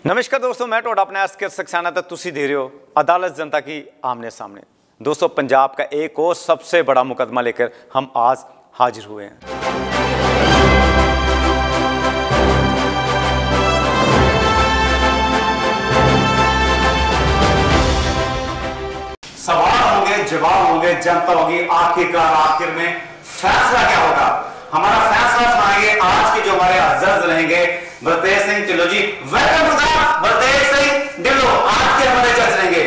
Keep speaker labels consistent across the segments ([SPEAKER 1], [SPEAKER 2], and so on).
[SPEAKER 1] नमस्कार दोस्तों, मैं ਤੁਹਾਡਾ अपने अस्कर सक्सेना तो तुसी दे रहे हो अदालत जनता की आमने सामने। दोस्तों, पंजाब का एक और सबसे बड़ा मुकदमा लेकर हम आज हाजिर हुए हैं। सवाल होंगे, जवाब होंगे, जनता होगी, आखिरकार आखिर में फैसला क्या होगा। हमारा फैसला सुनाएंगे आज के जो हमारे जज रहेंगे Baltej Singh Dhillon ji. Welcome to the Baltej Singh Dhillon, आज के हमारे जज रहेंगे।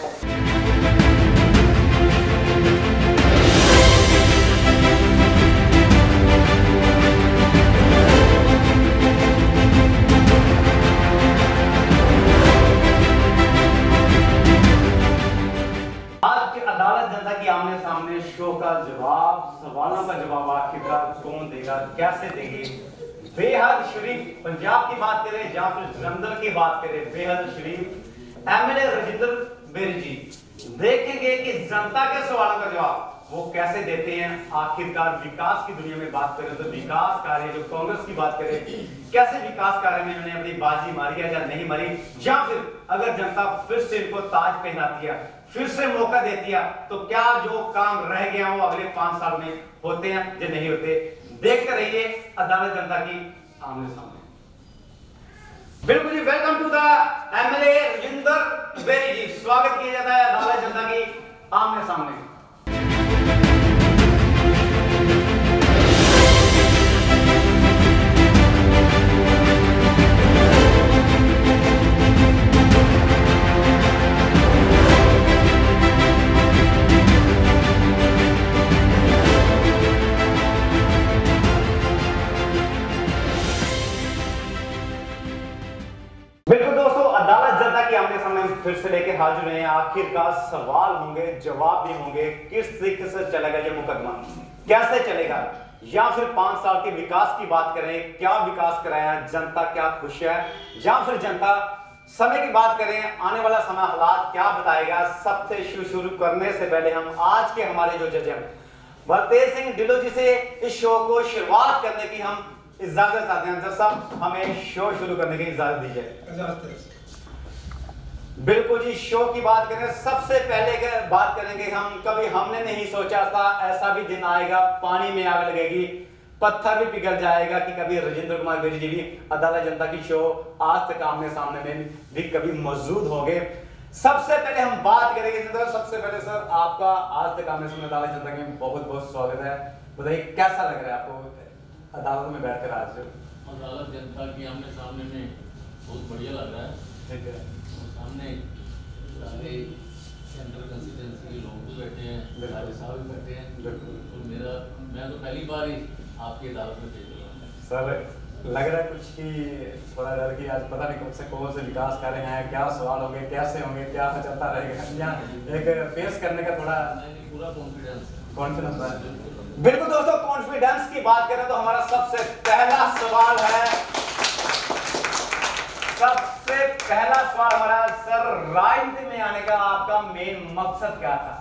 [SPEAKER 1] आज की अदालत जनता की आमने सामने शो का जवाब, सवालों का जवाब आखिरकार कौन देगा, कैसे देगी। बेहद शरीफ पंजाब की बात करें या फिर जलंधर की बात करें, बेहद शरीफ एमएलए राजेंद्र बेरी जी देखेंगे कि जनता के सवालों का जवाब वो कैसे देते हैं। आखिरकार विकास की दुनिया में बात करें तो विकास कार्य जो कांग्रेस की बात करें, कैसे विकास कार्य में इन्होंने अपनी बाजी मारी है या नहीं मारी, या फिर अगर जनता फिर से इनको ताज पहनाती है, फिर से मौका देती है, तो क्या जो काम रह गया वो अगले 5 साल में होते हैं या नहीं होते। देखते रहिए अदालत जनता की आमने सामने। बिल्कुल जी, welcome to the MLA Rajendra Beri ji. स्वागत किया जाता है अदालत जनता की आमने सामने। फिर से लेकर हाजिर हैं। आखिरकार सवाल होंगे, जवाब भी होंगे। किस तरीके से चलेगा ये मुकदमा, कैसे चलेगा, या फिर 5 साल के विकास की बात करें, क्या विकास कराया, जनता क्या खुश है, या फिर जनता समय की बात करें, आने वाला समय हालात क्या बताएगा। सबसे शुरू करने से पहले हम आज के हमारे जो जज हैं बलतेज सिंह ढिल्लों जी से इस शो को शुरुआत करने की हम इजाजत चाहते हैं। जज साहब, हमें शो शुरू करने की इजाजत दीजिए। बिल्कुल जी, शो की बात करें, सबसे पहले बात करेंगे हम, कभी हमने नहीं सोचा था ऐसा भी दिन आएगा, पानी में आग लगेगी, पत्थर भी पिघल जाएगा कि कभी राजेंद्र कुमार बेरी जी भी अदालत जनता की शो आज तक आमने सामने में भी कभी मौजूद हो गए। सबसे पहले हम बात करेंगे, सबसे पहले सर आपका आज तक आमने सामने अदालत जनता में बहुत बहुत स्वागत है। बताइए कैसा लग रहा है आपको अदालत में बैठकर आज।
[SPEAKER 2] अदालत जनता की आमने सामने में बहुत बढ़िया लग रहा है।
[SPEAKER 1] ठीक है,
[SPEAKER 2] सामने सारे सेंट्रल कंस्टिट्यूंसी के लोग भी बैठे हैं, राजे साहब भी बैठे हैं। तो मैं तो पहली बार ही आपकी अदालत में देख रहा हूँ
[SPEAKER 1] सर। लग रहा है कुछ कि थोड़ा डर कि आज पता नहीं कौन से विकास कार्य हैं, क्या सवाल होंगे, कैसे होंगे, क्या चलता रहेगा, या एक फेस करने का थोड़ा
[SPEAKER 2] पूरा
[SPEAKER 1] कॉन्फिडेंस है। बिल्कुल दोस्तों, कॉन्फिडेंस की बात करें तो हमारा सबसे पहला सवाल है, सबसे पहला सवाल हमारा सर, राजनीति में आने का आपका मेन मकसद क्या था।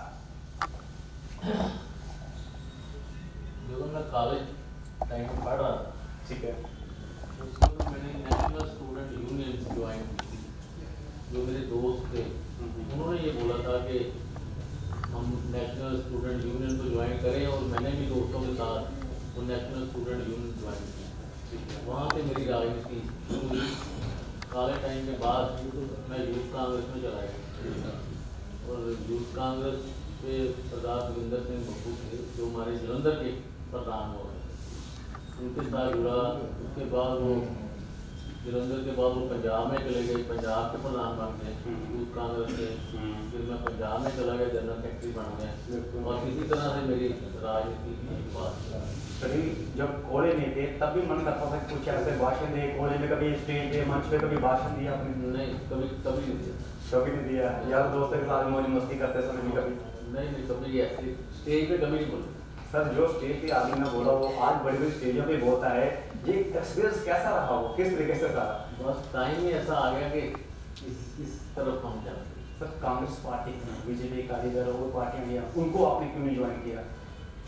[SPEAKER 2] जब मैं कॉलेज टाइम में पढ़ रहा था,
[SPEAKER 1] ठीक है,
[SPEAKER 2] उसको तो मैंने नेशनल स्टूडेंट यूनियन से ज्वाइन की थी। जो मेरे दोस्त थे उन्होंने ये बोला था कि हम नेशनल स्टूडेंट यूनियन को ज्वाइन करें, और मैंने भी दोस्तों के साथ वो नेशनल स्टूडेंट यूनियन ज्वाइन की। वहाँ से मेरी राजनीति शुरू हुई। कॉलेज टाइम के बाद मैं यूथ कांग्रेस में चला गया, और यूथ कांग्रेस पे सरदार जोगिंदर सिंह बब्बू थे जो हमारे जलंधर के प्रधान हो गए, उनके साथ जुड़ा। उसके बाद वो जलंधर के बाद वो पंजाब में चले गए, पंजाब के प्रधान बन गए यूथ कांग्रेस के। फिर मैं पंजाब में चला गया, जनरल सेक्रेटरी बन गया, और इसी तरह से मेरी राजनीति की बात।
[SPEAKER 1] कभी जब कोड़े नहीं थे तब भी मन करता था कुछ ऐसे भाषण दे, कोड़े में कभी स्टेज पे मंच पे कभी भाषण दिया आपने?
[SPEAKER 2] नहीं, कभी
[SPEAKER 1] नहीं दिया। यार दोस्तों के साथ मौज मस्ती करते समय भी कभी
[SPEAKER 2] नहीं कभी ऐसे स्टेज पे कभी नहीं बोला।
[SPEAKER 1] सर, जो स्टेज पे आदमी ने बोला वो आज बड़ी बड़ी स्टेजों पे बोलता है, ये एक्सपीरियंस कैसा रहा, वो किस तरीके से था?
[SPEAKER 2] बस टाइम ही ऐसा आ गया कि इस तरफ हम जाते।
[SPEAKER 1] सर, कांग्रेस पार्टी बीजेपी कालीदल और पार्टियां, उनको आपने क्यों नहीं ज्वाइन किया?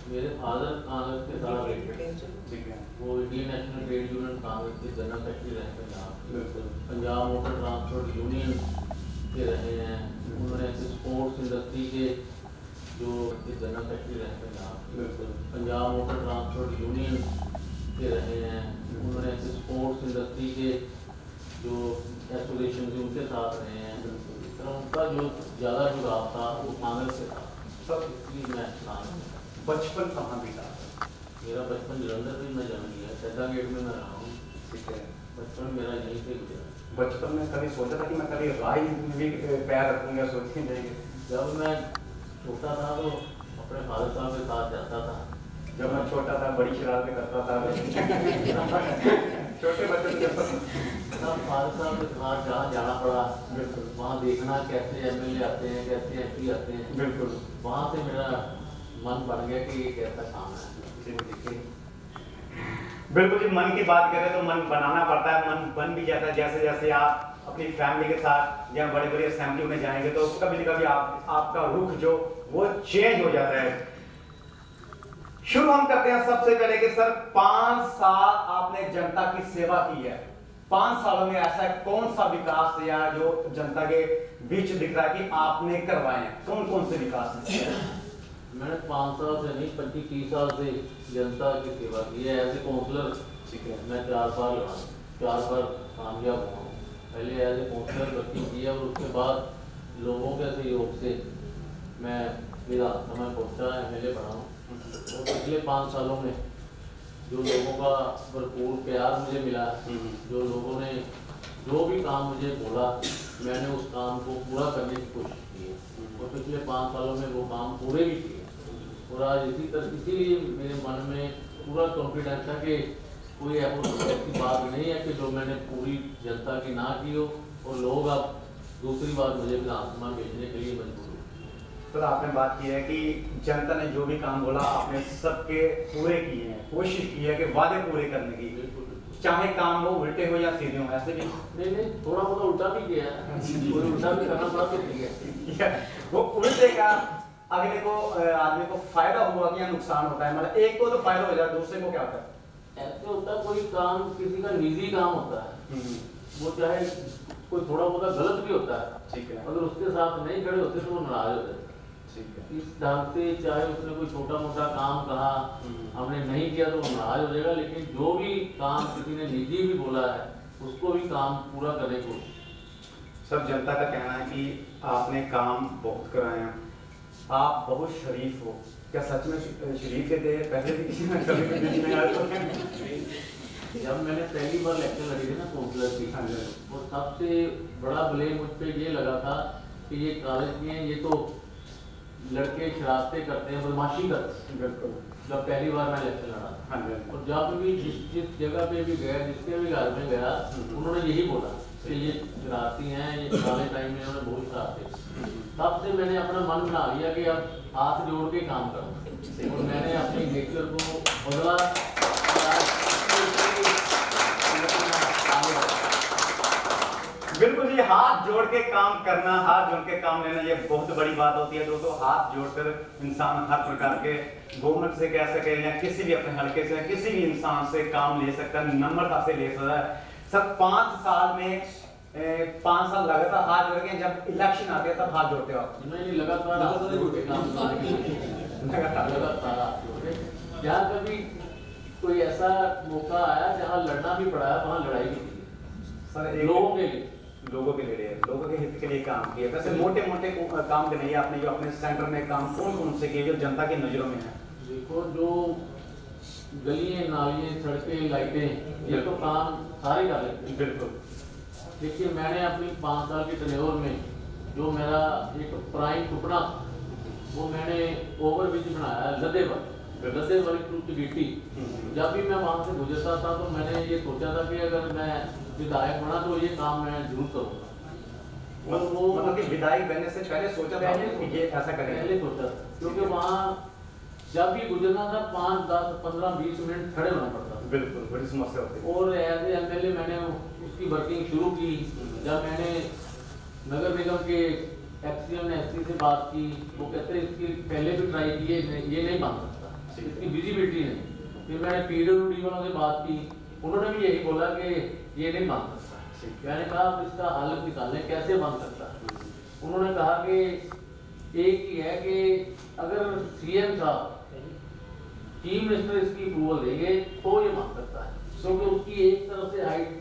[SPEAKER 2] मेरे फादर कांग्रेस के साथ,
[SPEAKER 1] ठीक है,
[SPEAKER 2] वो Indian national trade union Congress के जनरल सेक्रेटरी रहे Punjab, Punjab motor transport union के रहे हैं। उन्होंने स्पोर्ट्स इंडस्ट्री के जो जनरल सेक्रेटरी रहे Punjab, Punjab motor transport union के रहे हैं। उन्होंने स्पोर्ट्स इंडस्ट्री के जो एसोसिएशन थे उनके साथ रहे हैं। उनका जो ज़्यादा जुड़ाव था वो कांग्रेस से था, सब इसलिए मैं कांग्रेस।
[SPEAKER 1] बचपन कहाँ बीता?
[SPEAKER 2] मेरा बचपन जलंधर में मैं जन्म लिया, चड्डा गेट में मैं रहा हूँ।
[SPEAKER 1] ठीक है,
[SPEAKER 2] बचपन मेरा यहीं से गुजरा।
[SPEAKER 1] बचपन में कभी सोचा था कि मैं कभी राय में भी पैर रखूंगा? सोचे नहीं?
[SPEAKER 2] जब मैं छोटा था तो अपने फादर साहब के साथ जाता था।
[SPEAKER 1] जब मैं छोटा था बड़ी शरारतें करता था। छोटे बच्चे
[SPEAKER 2] तब फादर साहब के साथ जहाँ जाना पड़ा, वहाँ देखना कैसे एमएलए आते हैं, कैसे एमपी आते हैं।
[SPEAKER 1] बिल्कुल,
[SPEAKER 2] वहाँ से मेरा मन बन गया कि ये कैसा काम है।
[SPEAKER 1] बिल्कुल जी, मन की बात करें तो मन बनाना पड़ता है, मन बन भी जाता है। जैसे जैसे आप अपनी फैमिली के साथ या बड़े बड़े असेंबली में जाएंगे तो कभी न कभी आपका रुख जो वो चेंज हो जाता है। शुरू हम करते हैं सबसे पहले कि सर 5 साल आपने जनता की सेवा की है, 5 सालों में ऐसा कौन सा विकास या जो जनता के बीच दिख रहा है कि आपने करवाए हैं? कौन कौन से विकास है?
[SPEAKER 2] मैंने 5 साल से नहीं 25-30 साल से जनता की सेवा की है एज ए काउंसलर।
[SPEAKER 1] ठीक है,
[SPEAKER 2] मैं 4 बार कामयाब हुआ हूँ। पहले एज ए काउंसलर भर्ती की है और उसके बाद लोगों के सहयोग से मैं विधानसभा में पहुँचा, एमएलए बना हूँ। और पिछले 5 सालों में जो लोगों का भरपूर प्यार मुझे मिला, जो लोगों ने जो भी काम मुझे बोला, मैंने उस काम को पूरा करने की कोशिश की है और पिछले 5 सालों में वो काम पूरे भी किए। और आज इसीलिए मेरे मन में पूरा कॉन्फिडेंस है कि कोई ऐसी बात नहीं है कि जो मैंने पूरी जनता की ना की हो और लोग अब दूसरी बार मुझे विधानसभा भेजने के लिए मजबूर हो।
[SPEAKER 1] सर आपने बात की है कि जनता ने जो भी काम बोला आपने सबके पूरे किए हैं, कोशिश की है कि वादे पूरे करने की, चाहे काम वो उल्टे हो या सीधे हो। ऐसे भी
[SPEAKER 2] नहीं, थोड़ा बहुत उल्टा भी किया है, उल्टा भी करना पड़ा तो ठीक है।
[SPEAKER 1] वो उल्टे का अगले को आदमी को फायदा हुआ कि या नुकसान होता है? मतलब एक को तो फायदा हो जाए, दूसरे को क्या होता है?
[SPEAKER 2] ऐसे होता है कोई काम किसी का निजी काम होता है, वो चाहे कोई थोड़ा बहुत गलत भी होता है,
[SPEAKER 1] ठीक है,
[SPEAKER 2] अगर उसके साथ नहीं खड़े होते तो वो नाराज होते हैं।
[SPEAKER 1] ठीक है,
[SPEAKER 2] इस ढंग से चाहे उसने कोई छोटा मोटा काम कहा, हमने नहीं किया तो वो नाराज हो जाएगा, लेकिन जो भी काम किसी ने निजी भी बोला है उसको भी काम पूरा करने की कोशिश।
[SPEAKER 1] सब जनता का कहना है कि आपने काम बहुत कराए हैं, आप बहुत शरीफ हो। क्या सच में शरीफ के थे? पहले भी किसी ने कभी नहीं आया तो?
[SPEAKER 2] जब मैंने पहली बार इलेक्शन लड़ी थी ना काउंसलर की, और सबसे बड़ा ब्लेम मुझ पर ये लगा था कि ये कॉलेज में ये तो लड़के शरारतें करते हैं, बदमाशी करते हैं।
[SPEAKER 1] बिल्कुल,
[SPEAKER 2] जब पहली बार मैं इलेक्शन लड़ा
[SPEAKER 1] हाँ जी,
[SPEAKER 2] और जब भी जिस जगह पे भी गया, जिसके भी घर में गया, उन्होंने यही बोला कि ये शरारती हैं, ये पुराने टाइम में उन्होंने बहुत शरारते। तब से मैंने अपना मन बना लिया कि अब हाथ जोड़ के काम करूँ और मैंने अपनी नेचर को बदला।
[SPEAKER 1] बिल्कुल जी, हाथ जोड़ के काम करना, हाथ जोड़ के काम लेना, ये बहुत बड़ी बात होती है दोस्तों। हाथ जोड़कर इंसान हर प्रकार के गवर्नमेंट से कह सके या किसी भी अपने हल्के से किसी भी इंसान से काम ले सकता है, नम्रता से ले सकता है। सर 5 साल में 5 साल लगातार हाथ जोड़ के, जब इलेक्शन आते हैं तब हाथ जोड़ते हो आप?
[SPEAKER 2] नहीं, लगातार हाथ जोड़ के काम लगातार हाथ जोड़ के। जहाँ कभी कोई ऐसा मौका आया जहाँ लड़ना भी पड़ा है, वहाँ लड़ाई भी की
[SPEAKER 1] सर।
[SPEAKER 2] लोगों के लिए,
[SPEAKER 1] लोगों के लिए, लोगों के हित के लिए काम किया। वैसे मोटे मोटे काम नहीं आपने जो अपने सेंटर में काम कौन कौन से किए जो जनता की नजरों में है?
[SPEAKER 2] देखो, जो गलियां, नालियां, सड़कें, लाइटें, ये तो काम सारे कर लेते हैं।
[SPEAKER 1] बिल्कुल।
[SPEAKER 2] देखिए, मैंने अपनी 5 साल के टेन्योर में जो मेरा एक प्राइम सपना, वो मैंने ओवरब्रिज बनाया लद्दे वाली गिट्टी। जब भी मैं वहाँ से गुजरता था तो मैंने ये सोचा था कि अगर मैं विधायक बना तो ये काम मैं जरूर करूँगा। और वो
[SPEAKER 1] मतलब कि विधायक बनने से पहले सोचा था कि ये ऐसा करेंगे?
[SPEAKER 2] पहले सोचा था, क्योंकि वहाँ जब भी गुजरना था 5, 10, 15, 20 मिनट खड़े होना पड़ता था।
[SPEAKER 1] बिल्कुल, बड़ी समस्या होती है।
[SPEAKER 2] और एज ए एमएलए मैंने उसकी वर्किंग शुरू की। जब मैंने नगर निगम के एक्सीएम ने एससी से बात की, वो कहते हैं इसकी पहले भी ट्राई की है, ये नहीं बन सकता। इसकी विजिबिलिटी नहीं। फिर मैंने PWD वालों से बात की, उन्होंने भी यही बोला कि ये नहीं बन सकता। मैंने कहा आप इसका हल निकालें, कैसे बन सकता है। उन्होंने कहा कि एक ही है कि अगर CM साहब चीफ मिनिस्टर इसकी अप्रूवल देंगे तो ये बन सकता है, क्योंकि उसकी एक तरफ से हाइट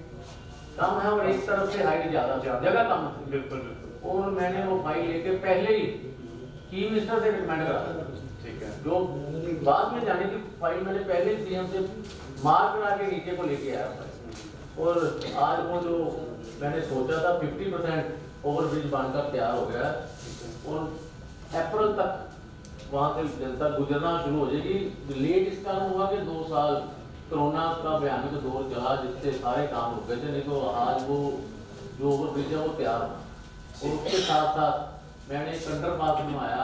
[SPEAKER 2] कम है और एक तरफ से हाइट ज्यादा, जगह कम है।
[SPEAKER 1] बिल्कुल बिल्कुल।
[SPEAKER 2] और मैंने वो फाइल लेके पहले ही चीफ मिनिस्टर से रिकमेंड करा,
[SPEAKER 1] ठीक है,
[SPEAKER 2] जो बाद में जाने की फाइल मैंने पहले CM से मार्क करा के नीचे को लेके आया था। और आज वो जो मैंने सोचा था 50% ओवरब्रिज बनकर तैयार हो गया है और अप्रैल तक वहाँ से जनता गुजरना शुरू हो जाएगी। लेट इस कारण हुआ कि 2 साल कोरोना का भयानक दौर चला, जिससे सारे काम रुक गए थे, नहीं तो आज वो जो ओवरब्रिज है वो तैयार हुआ। और उसके साथ साथ मैंने एक अंडरपास बनवाया।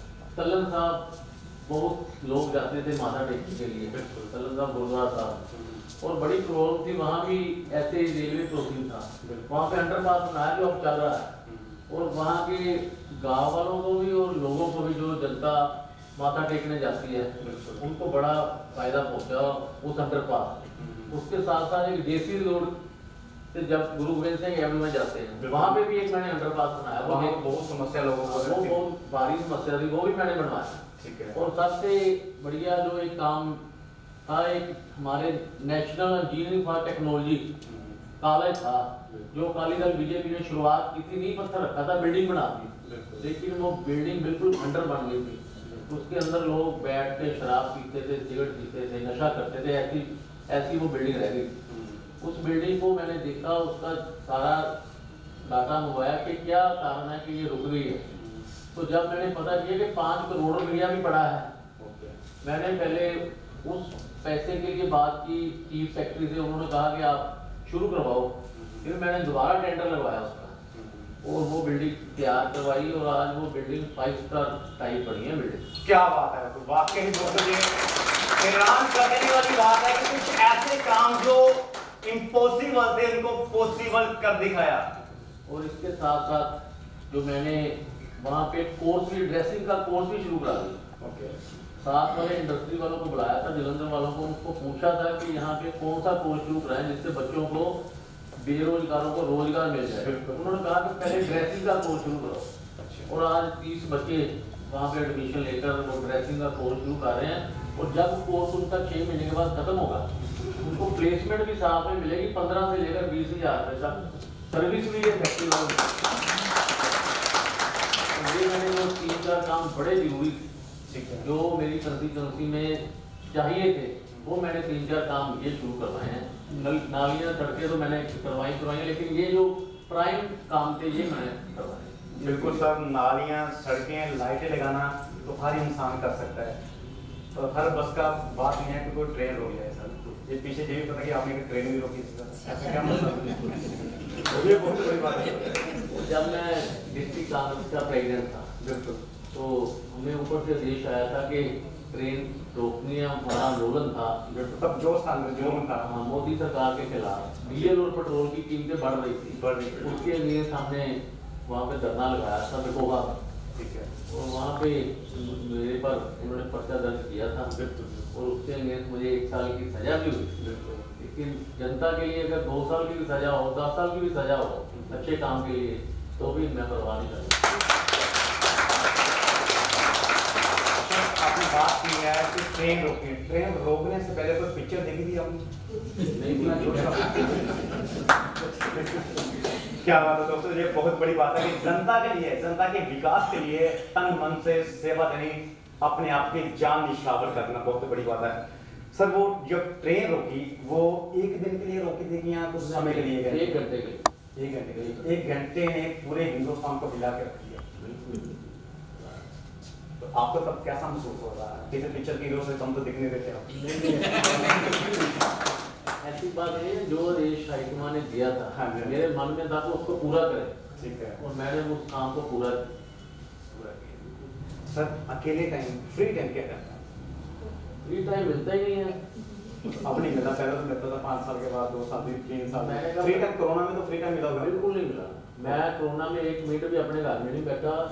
[SPEAKER 2] तलन साहब बहुत लोग जाते थे माथा टेकने के लिए, तलन साहब गुरुद्वारा साहब, और बड़ी प्रॉब्लम थी वहाँ भी, ऐसे ही रेलवे क्रॉसिंग था, वहाँ पे अंडरपास बनाया जो अब चल रहा है। और वहाँ के गांव वालों को भी और लोगों को भी, जो जनता माथा टेकने जाती है, उनको बड़ा फायदा पहुंचा उस अंडरपास। उसके साथ साथ एक देसी रोड से जब गुरु गोविंद सिंह एवेन्यू में जाते हैं, वहाँ पे भी एक मैंने अंडरपास बनाया। वो
[SPEAKER 1] बहुत समस्या लोगों को,
[SPEAKER 2] वो बहुत भारी समस्या थी, वो भी मैंने बनवाया।
[SPEAKER 1] ठीक है।
[SPEAKER 2] और सबसे बढ़िया जो एक काम था, एक हमारे national engineering for technology college था, जो अकाली दल बीजेपी ने शुरुआत की थी, नींव पत्थर रखा था, बिल्डिंग बना दी, लेकिन वो बिल्डिंग बिल्कुल खंडर बन गई थी। उसके अंदर लोग बैठ के शराब पीते थे, सिगरेट पीते थे, नशा करते थे, ऐसी वो बिल्डिंग रह गई। उस बिल्डिंग को मैंने देखा, उसका सारा डाटा मंगवाया कि क्या कारण है कि ये रुक गई है। तो जब मैंने पता किया कि 5 करोड़ रुपया भी पड़ा है, मैंने पहले उस पैसे के लिए बात की चीफ सेक्रेटरी से, उन्होंने कहा कि आप शुरू करवाओ। फिर मैंने दोबारा टेंडर लगवाया उसका और वो बिल्डिंग तैयार करवाई, और आज वो बिल्डिंग 5 स्टार टाइप बनी है बिल्डिंग।
[SPEAKER 1] क्या बात है, वाकई दोस्तों ये हैरान कर देने वाली बात है कि कुछ ऐसे काम जो इम्पॉसिबल थे उनको पॉसिबल कर दिखाया।
[SPEAKER 2] और इसके साथ साथ जो मैंने वहाँ पे कोर्स भी, ड्रेसिंग का कोर्स भी शुरू करा दिया। साथ वाले इंडस्ट्री वालों को बुलाया था, जलंधर वालों को, उनको पूछा था कि यहाँ पे कौन सा कोर्स शुरू कराएं जिससे बच्चों को, बेरोजगारों को रोजगार मिल जाए। उन्होंने कहा कि पहले ड्रेसिंग का कोर्स शुरू करो। और आज 30 बच्चे वहाँ पे एडमिशन लेकर वो ड्रेसिंग का कोर्स शुरू कर रहे हैं। और जब कोर्स उनका 6 महीने के बाद खत्म होगा, उनको प्लेसमेंट भी साथ में मिलेगी, 15 से लेकर 20,000 रुपये तक सर्विस भी है फैक्ट्री वालों। ये मैंने वो 3-4 काम बड़े जरूरी जो मेरी कंस्टिट्यूंसी में चाहिए थे, वो मैंने 3-4 काम ये शुरू करवाए हैं। नालियाँ, सड़कें तो मैंने करवाई, लेकिन ये जो प्राइम काम थे ये मैंने करवाए।
[SPEAKER 1] बिल्कुल सर, नालियाँ, सड़कें, लाइटें लगाना तो हर इंसान कर सकता है, तो हर बस का बात नहीं है कि कोई ट्रेन रोक जाए सर। ये पीछे ये भी पता कि आपने ट्रेन भी रोकी थी सर, ऐसा क्या मतलब? ये बहुत बड़ी बात है।
[SPEAKER 2] जब मैं डिस्ट्रिक्ट कांग्रेस का प्रेसिडेंट था,
[SPEAKER 1] बिल्कुल,
[SPEAKER 2] तो हमें ऊपर से आदेश आया था कि ट्रेन रोकनी है, हमारा आंदोलन था,
[SPEAKER 1] तब जोश था,
[SPEAKER 2] हाँ, मोदी सरकार के खिलाफ डीजल और पेट्रोल की कीमतें बढ़ रही थी, उसके लिए हमने वहाँ पे धरना लगाया था बेकोगा।
[SPEAKER 1] ठीक है।
[SPEAKER 2] और वहाँ पे मेरे पर उन्होंने पर्चा दर्ज किया था, और उसके लिए मुझे 1 साल की सजा भी हुई। लेकिन जनता के लिए अगर 2 साल की भी सजा हो, 10 साल की भी सजा हो अच्छे काम के लिए, तो भी मैं परवाह नहीं करता।
[SPEAKER 1] आपने बात की है कि ट्रेन रोकनी, ट्रेन रोकने से पहले कोई पिक्चर देखी थी हमने? क्या बात है दोस्तों, ये बहुत बड़ी बात है कि जनता के लिए, जनता के विकास के लिए तन मन से सेवा देनी, अपने आप की जान निछावर करना बहुत बड़ी बात है। सर वो जब ट्रेन रोकी, वो 1 दिन के लिए रोकी थी कि यहाँ कुछ समय के लिए?
[SPEAKER 2] 1 घंटे के लिए।
[SPEAKER 1] 1 घंटे के लिए। 1 घंटे ने पूरे हिंदुस्तान को हिला के रख दिया। तो आपको तब कैसा महसूस हो रहा है? किसी पिक्चर की हीरो से कम तो दिखने देते आप।
[SPEAKER 2] ऐसी बात है, जो आदेश हाईकमान ने दिया था,
[SPEAKER 1] हाँ,
[SPEAKER 2] मेरे मन में था कि उसको पूरा करें।
[SPEAKER 1] ठीक है।
[SPEAKER 2] और मैंने उस काम को पूरा
[SPEAKER 1] किया। सर अकेले टाइम, फ्री टाइम क्या करता है?
[SPEAKER 2] फ्री टाइम मिलता ही नहीं है।
[SPEAKER 1] अब नहीं मिला, पहले तो मिलता था 5 साल के बाद, 2 साल, 3 साल।
[SPEAKER 2] फ्री
[SPEAKER 1] टाइम कोरोना में तो फ्री टाइम मिला होगा?
[SPEAKER 2] बिल्कुल नहीं मिला। मैं कोरोना में 1 मिनट भी अपने घर में नहीं बैठा।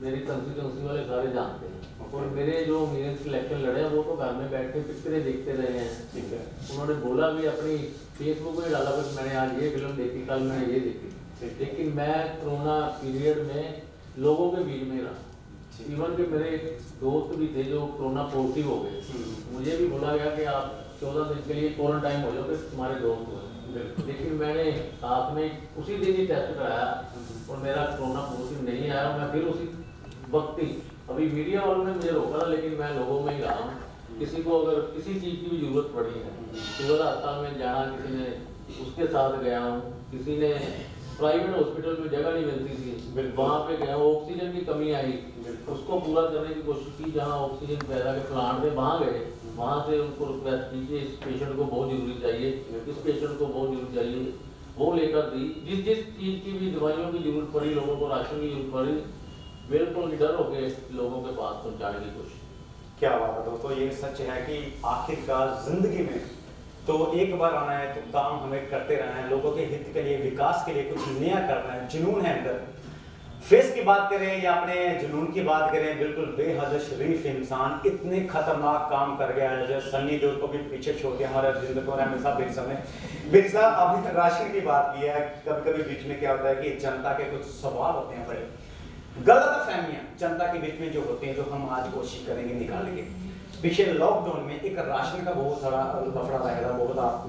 [SPEAKER 2] मेरी कंस्टिट्यूंसी वाले सारे जानते हैं। और मेरे जो मेंस इलेक्शन लड़े हैं वो तो घर में बैठ के पिक्चरें देखते रहे हैं।
[SPEAKER 1] ठीक है।
[SPEAKER 2] उन्होंने बोला भी अपनी फेसबुक पे डाला बस मैंने आज ये फिल्म देखी, कल मैंने ये देखी। लेकिन मैं कोरोना पीरियड में लोगों के बीच में रहा। इवन के मेरे दोस्त भी थे जो कोरोना पॉजिटिव हो गए, मुझे भी बोला गया कि आप 14 दिन के लिए क्वारंटाइन हो जाओ, तुम्हारे दोस्त हो। लेकिन मैंने साथ में उसी दिन ही टेस्ट कराया और मेरा कोरोना पॉजिटिव नहीं आया। मैं फिर उसी वक्त ही, अभी मीडिया वालों ने मुझे रोका था लेकिन मैं लोगों में ही रहा हूँ। किसी को अगर किसी चीज़ की भी जरूरत पड़ी है, सिविल अस्पताल में जाना, किसी ने उसके साथ गया हूँ, किसी ने प्राइवेट हॉस्पिटल में जगह नहीं मिलती थी, वहाँ पे गया, ऑक्सीजन की कमी आई, उसको पूरा करने की कोशिश की। जहाँ ऑक्सीजन पैदा के प्लांट थे वहाँ गए, वहाँ से उनको रिक्वेस्ट कीजिए इस पेशेंट को बहुत जरूरी चाहिए, इस पेशेंट को बहुत जरूरी चाहिए, वो लेकर दी। जिस जिस चीज़ की भी दवाइयों की जरूरत पड़ी, लोगों को राशन की जरूरत पड़ी, बिल्कुल निडर होकर लोगों के पास पहुँचाने की कोशिश।
[SPEAKER 1] क्या बात है दोस्तों, ये सच है कि आखिरकार जिंदगी में तो एक बार आना है तो काम हमें करते रहना है, लोगों के हित के लिए, विकास के लिए कुछ नया करना है। जुनून है अंदर। फेस की बात करें या अपने जुनून की बात करें, बिल्कुल बेहद शरीफ इंसान इतने खतरनाक काम कर गया है। जैसे सन्नी देओल को भी पीछे छोड़ दिया हमारे जिंदगी को हमेशा बिरसा ने। बिरसा आपने राशन की बात की है, कभी कभी बीच में क्या होता है कि जनता के कुछ सवाल होते हैं, बड़े गलत फहमियां जनता के बीच में जो होती हैं, जो हम आज कोशिश करेंगे निकालेंगे। पिछले लॉकडाउन में एक राशन का बहुत सारा लफड़ा रहा था, बहुत आप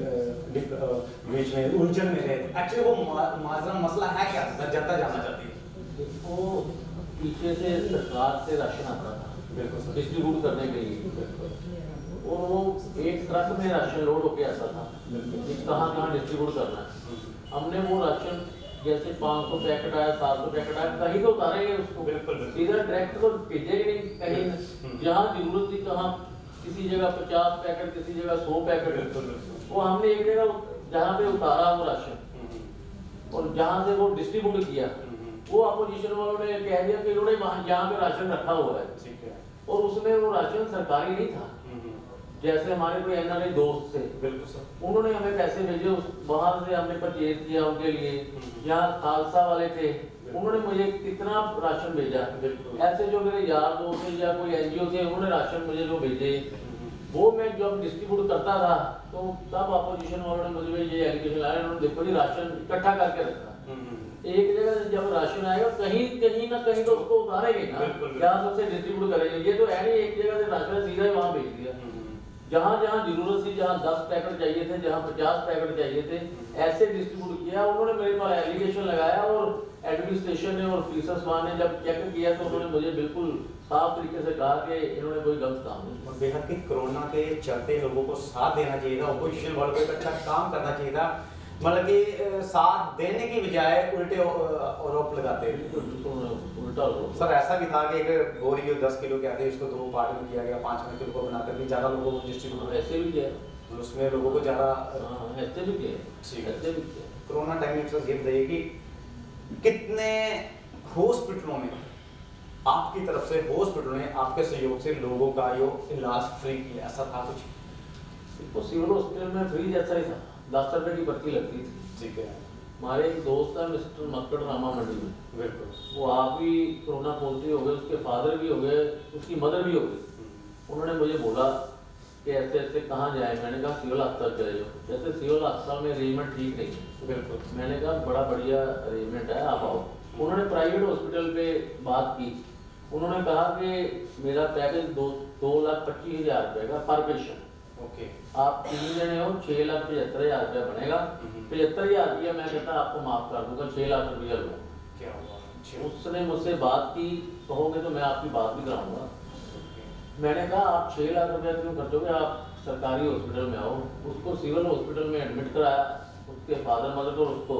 [SPEAKER 1] बीच में उलझन में रहे। एक्चुअली वो माजरा मसला है क्या, जनता जानना चाहती है।
[SPEAKER 2] देखो, पीछे से सरकार से राशन आता था डिस्ट्रीब्यूट करने के लिए, और वो एक ट्रक में राशन लोड होके आता था, कहाँ कहाँ डिस्ट्रीब्यूट करना है। हमने वो राशन जैसे 500 पैकेट आया, 700 पैकेट आया, कहीं तो उतारेंगे उसको, सीधा डायरेक्ट तो भेजेंगे नहीं कहीं। जहाँ जरूरत थी, कहाँ किसी जगह 50 पैकेट, किसी जगह 100 पैकेट, वो हमने एक जगह जहाँ पे उतारा वो राशन और जहाँ से वो डिस्ट्रीब्यूट किया, वो अपोजिशन वालों ने कह दिया कि इन्होंने वहाँ जहाँ पे राशन रखा हुआ है, ठीक है, और उसमें वो राशन सरकारी नहीं था। जैसे हमारे कोई एनआरआई दोस्त थे, बिल्कुल सर, उन्होंने हमें पैसे भेजे, वहां से हमने परचेज किया उनके लिए। यहाँ खालसा वाले थे, उन्होंने मुझे कितना राशन भेजा। ऐसे जो मेरे यार दोस्त थे या कोई एनजीओ थे, उन्होंने राशन मुझे जो भेजे, वो मैं जब डिस्ट्रीब्यूट करता था तो तब अपोजिशन वालों ने मुझे ये एलिगेशन लाया, उन्होंने देखो जी राशन इकट्ठा करके रखा। एक जगह जब राशन आएगा कहीं ना कहीं तो उसको उतारेंगे ना, जहाँ सबसे डिस्ट्रीब्यूट करेंगे। ये तो है नहीं एक जगह से राशन सीधा ही वहाँ भेज दिया। जहाँ जहाँ जरूरत थी, जहाँ 10 पैकेट चाहिए थे, जहाँ 50 पैकेट चाहिए थे, ऐसे डिस्ट्रीब्यूट किया। उन्होंने मेरे पास एलिगेशन लगाया और एडमिनिस्ट्रेशन ने और फीसर साहब ने जब चेक किया तो उन्होंने मुझे बिल्कुल साफ तरीके से कहा कि इन्होंने कोई गलत काम नहीं।
[SPEAKER 1] और बेहद की कोरोना के चलते लोगों को साथ देना चाहिए था, अपोजिशन वालों को एक अच्छा काम करना चाहिए था, मतलब कि साथ देने की बजाय उल्टे आरोप लगाते
[SPEAKER 2] उल्टा।
[SPEAKER 1] सर ऐसा भी था कि एक बोरी जो 10 किलो के आते उसको 2 पार्ट में किया गया, 5 किलो को बनाकर भी ज़्यादा लोगों को डिस्ट्रीब्यूट,
[SPEAKER 2] ऐसे भी किया,
[SPEAKER 1] उसमें लोगों को ज़्यादा
[SPEAKER 2] ऐसे भी किया।
[SPEAKER 1] कोरोना टाइम में सर ये बताइए कि कितने हॉस्पिटलों में आपकी तरफ से, हॉस्पिटलों ने आपके सहयोग से लोगों का जो इलाज फ्री किया, ऐसा था कुछ?
[SPEAKER 2] तो सिविल हॉस्पिटल में फ्री जैसा ही था, 10 रुपए की पर्ची लगती थी।
[SPEAKER 1] ठीक है।
[SPEAKER 2] हमारे एक दोस्त है मिस्टर मक्कड़ रामा मंडी में,
[SPEAKER 1] बिल्कुल,
[SPEAKER 2] वो आप भी कोरोना पॉजिटिव हो गए, उसके फादर भी हो गए, उसकी मदर भी हो गई। उन्होंने मुझे बोला कि ऐसे ऐसे कहाँ जाए। मैंने कहा सिविल अस्पताल चले जाओ। जैसे सिविल अस्पताल में अरेंजमेंट ठीक नहीं है, बिल्कुल, मैंने कहा बड़ा बढ़िया अरेंजमेंट है, आप आओ। उन्होंने प्राइवेट हॉस्पिटल पे बात की, उन्होंने कहा कि मेरा पैकेज 2,25,000 रुपये का पर पेशेंट, ओके, आप 3 जने हो, 6,75,000 रुपया बनेगा। 75,000 रुपया मैं कहता आपको माफ कर दूंगा, 6 लाख रुपया लो।
[SPEAKER 1] क्या हुआ?
[SPEAKER 2] उसने मुझसे बात की, कहोगे तो मैं आपकी बात भी कराऊंगा। मैंने कहा आप 6 लाख रुपया क्यों खर्चोगे, आप सरकारी हॉस्पिटल में आओ। उसको सिविल हॉस्पिटल में एडमिट कराया, उसके फादर मदर को, उसको,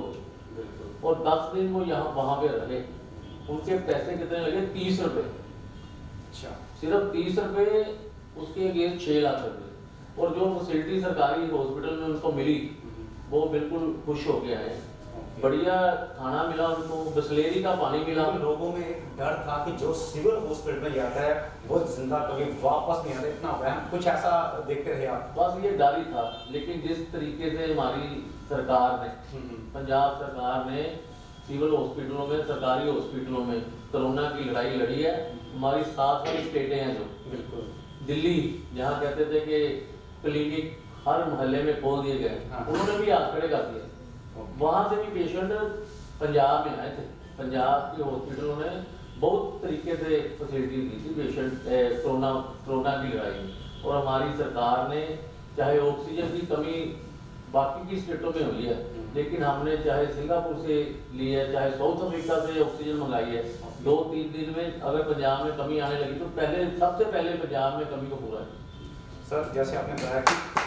[SPEAKER 2] और 10 दिन वो यहाँ वहाँ पे रहे। उनके पैसे कितने लगे? 30 रुपये। अच्छा, सिर्फ 30 रुपये, उसके अगेंस्ट 6 लाख रुपये। और जो फैसिलिटी सरकारी हॉस्पिटल में उनको मिली, वो बिल्कुल खुश हो गया है। बढ़िया खाना मिला उनको, बिस्लेरी का पानी मिला।
[SPEAKER 1] तो लोगों में एक डर था कि जो सिविल हॉस्पिटल में जाता है वो जिंदा कभी वापस नहीं आता, इतना वहम, कुछ ऐसा देखते रहे आप?
[SPEAKER 2] बस ये डर ही था। लेकिन जिस तरीके से हमारी सरकार ने, पंजाब सरकार ने सिविल हॉस्पिटलों में, सरकारी हॉस्पिटलों में कोरोना की लड़ाई लड़ी है। हमारी 7 वाली स्टेटें हैं जो,
[SPEAKER 1] बिल्कुल,
[SPEAKER 2] दिल्ली जहाँ कहते थे कि क्लिनिक हर मोहल्ले में खोल दिए गए, उन्होंने भी हाथ खड़े कर दिए। वहाँ से भी पेशेंट पंजाब में आए थे, पंजाब के हॉस्पिटलों ने बहुत तरीके से फैसिलिटी दी थी पेशेंट कोरोना की लड़ाई में। और हमारी सरकार ने चाहे ऑक्सीजन की कमी बाकी की स्टेटों में हुई है, लेकिन हमने चाहे सिंगापुर से ली है, चाहे साउथ अफ्रीका से ऑक्सीजन मंगाई है। 2-3 दिन में अगर पंजाब में कमी आने लगी तो सबसे पहले पंजाब में कमी को पूरा है।
[SPEAKER 1] सर जैसे आपने बताया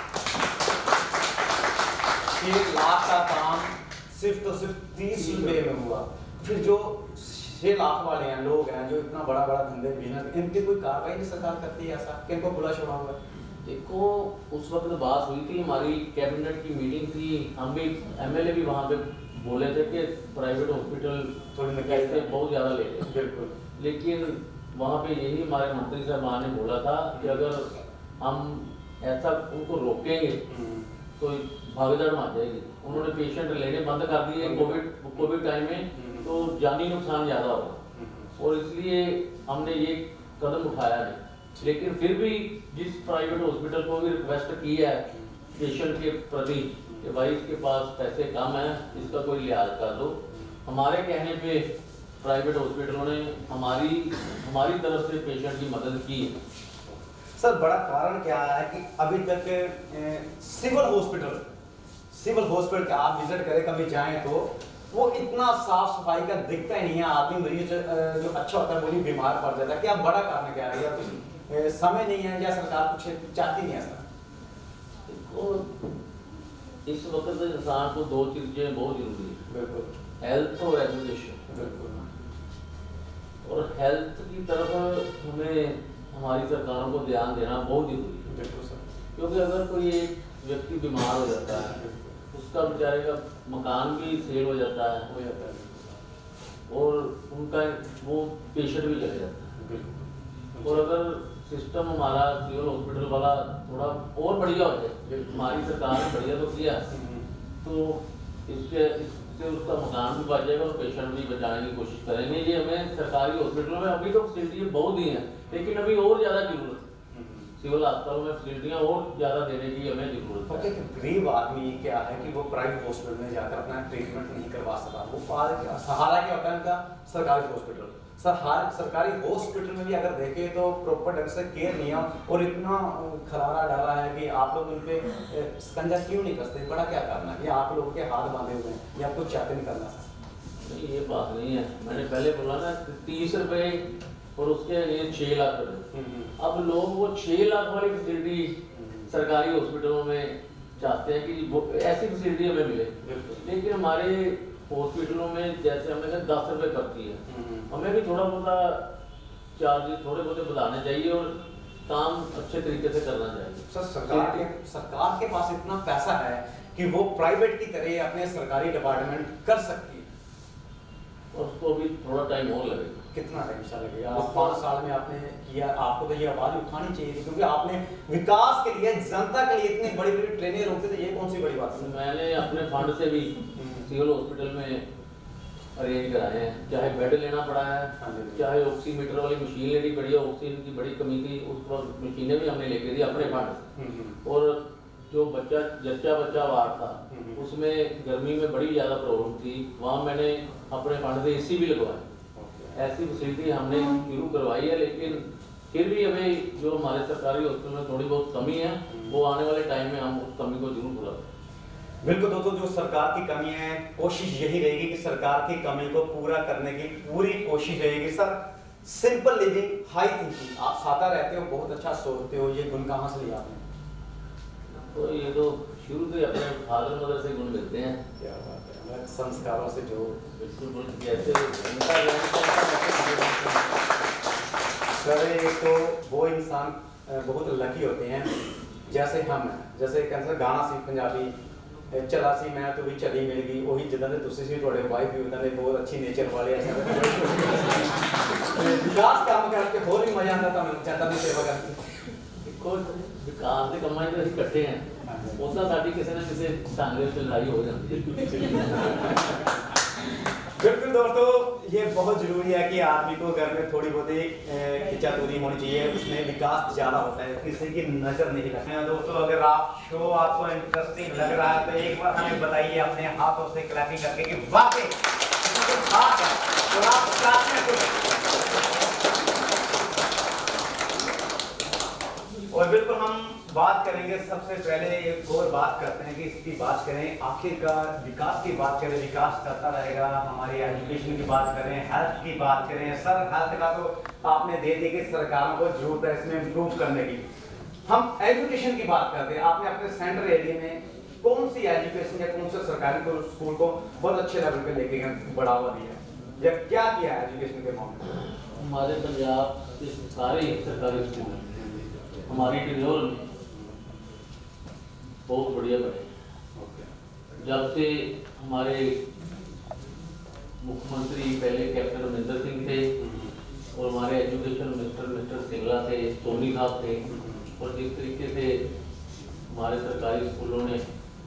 [SPEAKER 1] कि 1 लाख का काम सिर्फ 30 रुपये में हुआ, फिर जो 6 लाख वाले हैं लोग हैं जो इतना बड़ा धंधे बिजनेस, इनकी कोई कार्रवाई नहीं सरकार करती है ऐसा कि इनको खुला छोड़ा हुआ है?
[SPEAKER 2] देखो उस वक्त बात हुई थी, हमारी कैबिनेट की मीटिंग थी, हम भी एमएलए भी वहाँ पे बोले थे कि प्राइवेट हॉस्पिटल
[SPEAKER 1] थोड़ी
[SPEAKER 2] पैसे बहुत ज़्यादा ले रहे हैं।
[SPEAKER 1] बिल्कुल,
[SPEAKER 2] लेकिन वहाँ पे यही हमारे मंत्री साहब ने बोला था कि अगर हम ऐसा उनको रोकेंगे तो भागीदार मान जाएगी। उन्होंने पेशेंट लेने बंद कर दिए कोविड टाइम में, तो जानी नुकसान ज़्यादा होगा और इसलिए हमने ये कदम उठाया है। लेकिन फिर भी जिस प्राइवेट हॉस्पिटल को भी रिक्वेस्ट की है पेशेंट के प्रति कि भाई इसके पास पैसे कम हैं, इसका कोई लिहाज कर दो, हमारे कहने पे प्राइवेट हॉस्पिटलों ने हमारी तरफ से पेशेंट की मदद की है।
[SPEAKER 1] सर बड़ा कारण क्या है कि अभी तक सिविल हॉस्पिटल का आप विजिट करें कभी जाएं तो वो इतना साफ सफाई का दिखता ही नहीं है। आदमी मरीज जो अच्छा होता है वो भी बीमार पड़ जाता है। क्या बड़ा कारण क्या है? या कुछ समय नहीं है या सरकार कुछ चाहती नहीं है सर?
[SPEAKER 2] इस वक्त इंसान को 2 चीजें बहुत जरूरी है,
[SPEAKER 1] बिल्कुल,
[SPEAKER 2] हेल्थ और एजुकेशन।
[SPEAKER 1] बिल्कुल,
[SPEAKER 2] और हेल्थ की तरफ हमें हमारी सरकारों को ध्यान देना बहुत जरूरी है।
[SPEAKER 1] बिल्कुल सर,
[SPEAKER 2] क्योंकि अगर कोई एक व्यक्ति बीमार हो जाता है, उसका बेचारे का मकान भी सेल हो जाता है और उनका वो पेशेंट भी चले जाता है। और अगर सिस्टम हमारा सिविल हॉस्पिटल वाला थोड़ा और बढ़िया हो जाए, हमारी सरकार ने बढ़िया तो किया, तो इससे उसका मकान भी बच जाएगा और पेशेंट भी बचाने की कोशिश करेंगे। ये हमें सरकारी हॉस्पिटलों में अभी तो फैसिलिटी बहुत दी हैं, लेकिन अभी और ज़्यादा जरूरत है। सिविल अस्पतालों में फैसिलिटियाँ और ज़्यादा देने की हमें जरूरत है।
[SPEAKER 1] गरीब आदमी क्या है कि वो प्राइवेट हॉस्पिटल में जाकर अपना ट्रीटमेंट नहीं करवा सका, वो सहारा क्या होता है उनका सरकारी हॉस्पिटल। सरकारी हॉस्पिटल में भी अगर देखें तो प्रॉपर ढंग से केयर नहीं है और इतना खलारा डाला है कि आप लोग उन पे शिकंजा क्यों नहीं कसते? बड़ा क्या करना है? या आप लोगों के हाथ बांधे हुए हैं या आपको चाहते नहीं करना?
[SPEAKER 2] नहीं, ये बात नहीं है। मैंने पहले बोला ना 30 रुपये और उसके लिए 6 लाख रुपये। अब लोग वो 6 लाख वाली फैसिलिटी सरकारी हॉस्पिटलों में चाहते हैं कि वो ऐसी फैसिलिटी हमें मिले, लेकिन हमारे हॉस्पिटलों में जैसे हमें 10 रुपये करती है, हमें भी थोड़ा बहुत चार्जेस थोड़े बहुत बताने चाहिए और काम अच्छे तरीके से करना चाहिए।
[SPEAKER 1] सर सरकार के पास इतना पैसा है कि वो प्राइवेट की तरह अपने सरकारी डिपार्टमेंट कर सकती है,
[SPEAKER 2] और उसको भी थोड़ा टाइम और लगेगा।
[SPEAKER 1] कितना टाइम सा लगेगा? 5 साल में आपने किया, आपको तो ये आवाज उठानी चाहिए थी, क्योंकि आपने विकास के लिए जनता के लिए इतनी बड़ी बड़ी ट्रेनें रोकते थे, ये कौन सी बड़ी बात है?
[SPEAKER 2] मैंने अपने फंड से भी सिविल हॉस्पिटल में अरेंज कराए हैं, चाहे बेड लेना पड़ा है, चाहे ऑक्सीमीटर वाली मशीन लेनी पड़ी है, ऑक्सीजन की बड़ी कमी थी, उस पर मशीनें भी हमने लेके दी अपने फंड। और जो बच्चा वार्ड था उसमें गर्मी में बड़ी ज़्यादा प्रॉब्लम थी, वहाँ मैंने अपने फंड से AC भी लगवाए। ऐसी फैसिलिटी हमने शुरू करवाई है, लेकिन फिर भी हमें जो हमारे सरकारी हॉस्पिटल में थोड़ी बहुत कमी है, वो आने वाले टाइम में हम उस कमी को जरूर पूरा करें।
[SPEAKER 1] बिल्कुल दोस्तों, जो सरकार की कमी है, कोशिश यही रहेगी कि सरकार की कमी को पूरा करने की पूरी कोशिश रहेगी। Sir simple living, high thinking, आप सादा रहते हो, बहुत अच्छा सोचते हो, ये गुण कहाँ से लिया आपने?
[SPEAKER 2] तो ये तो शुरू से अपने फादर मदर से गुण मिलते हैं।
[SPEAKER 1] क्या बात है, संस्कारों से जो
[SPEAKER 2] बिल्कुल जैसे
[SPEAKER 1] सर एक तो वो इंसान बहुत लकी होते हैं जैसे हम हैं, जैसे कहते हैं गाना सी पंजाबी चला सी मैं तो भी चली मिल गई, वही जिदा तुसी सी थोड़े वाइफ भी उदा बहुत अच्छी नेचर वाले विकास काम करके होर भी मजा आता था जनता की सेवा करके।
[SPEAKER 2] देखो विकास के कमाई तो इकट्ठे हैं, उदा साडी किसी ना किसी ढंग से लड़ाई हो जाती है।
[SPEAKER 1] बिल्कुल दोस्तों, ये बहुत जरूरी है कि आदमी को घर में थोड़ी बहुत ही खिंचातूनी होनी चाहिए, उसमें विकास ज्यादा होता है, किसी की नजर नहीं लगती है। दोस्तों अगर आप शो आपको इंटरेस्टिंग लग रहा है तो एक बार हमें बताइए अपने हाथों से क्लैपिंग करके कि वाकई इसमें कुछ खास है और आप साथ में कुछ। और बिल्कुल हम बात करेंगे, सबसे पहले एक और बात करते हैं कि इसकी बात करें, आखिरकार विकास की बात करें, विकास करता रहेगा, हमारी एजुकेशन की बात करें, हेल्थ की बात करें। सर हेल्थ का तो आपने दे दी कि सरकारों को जरूरत है इसमें इम्प्रूव करने की। हम एजुकेशन की बात करते हैं, आपने अपने सेंट्रल एरिया में कौन सी एजुकेशन या कौन से सरकारी स्कूल को बहुत अच्छे लेवल पे लेके बढ़ावा दिया या क्या किया है एजुकेशन के मामले में?
[SPEAKER 2] हमारे पंजाब के सारे सरकारी स्कूल हमारी टिड्योर में बहुत बढ़िया बने। जब से हमारे मुख्यमंत्री पहले कैप्टन अमरिंदर सिंह थे और हमारे एजुकेशन मिनिस्टर मिस्टर सिंगला थे, सोनी साहब थे, और जिस तरीके से हमारे सरकारी स्कूलों ने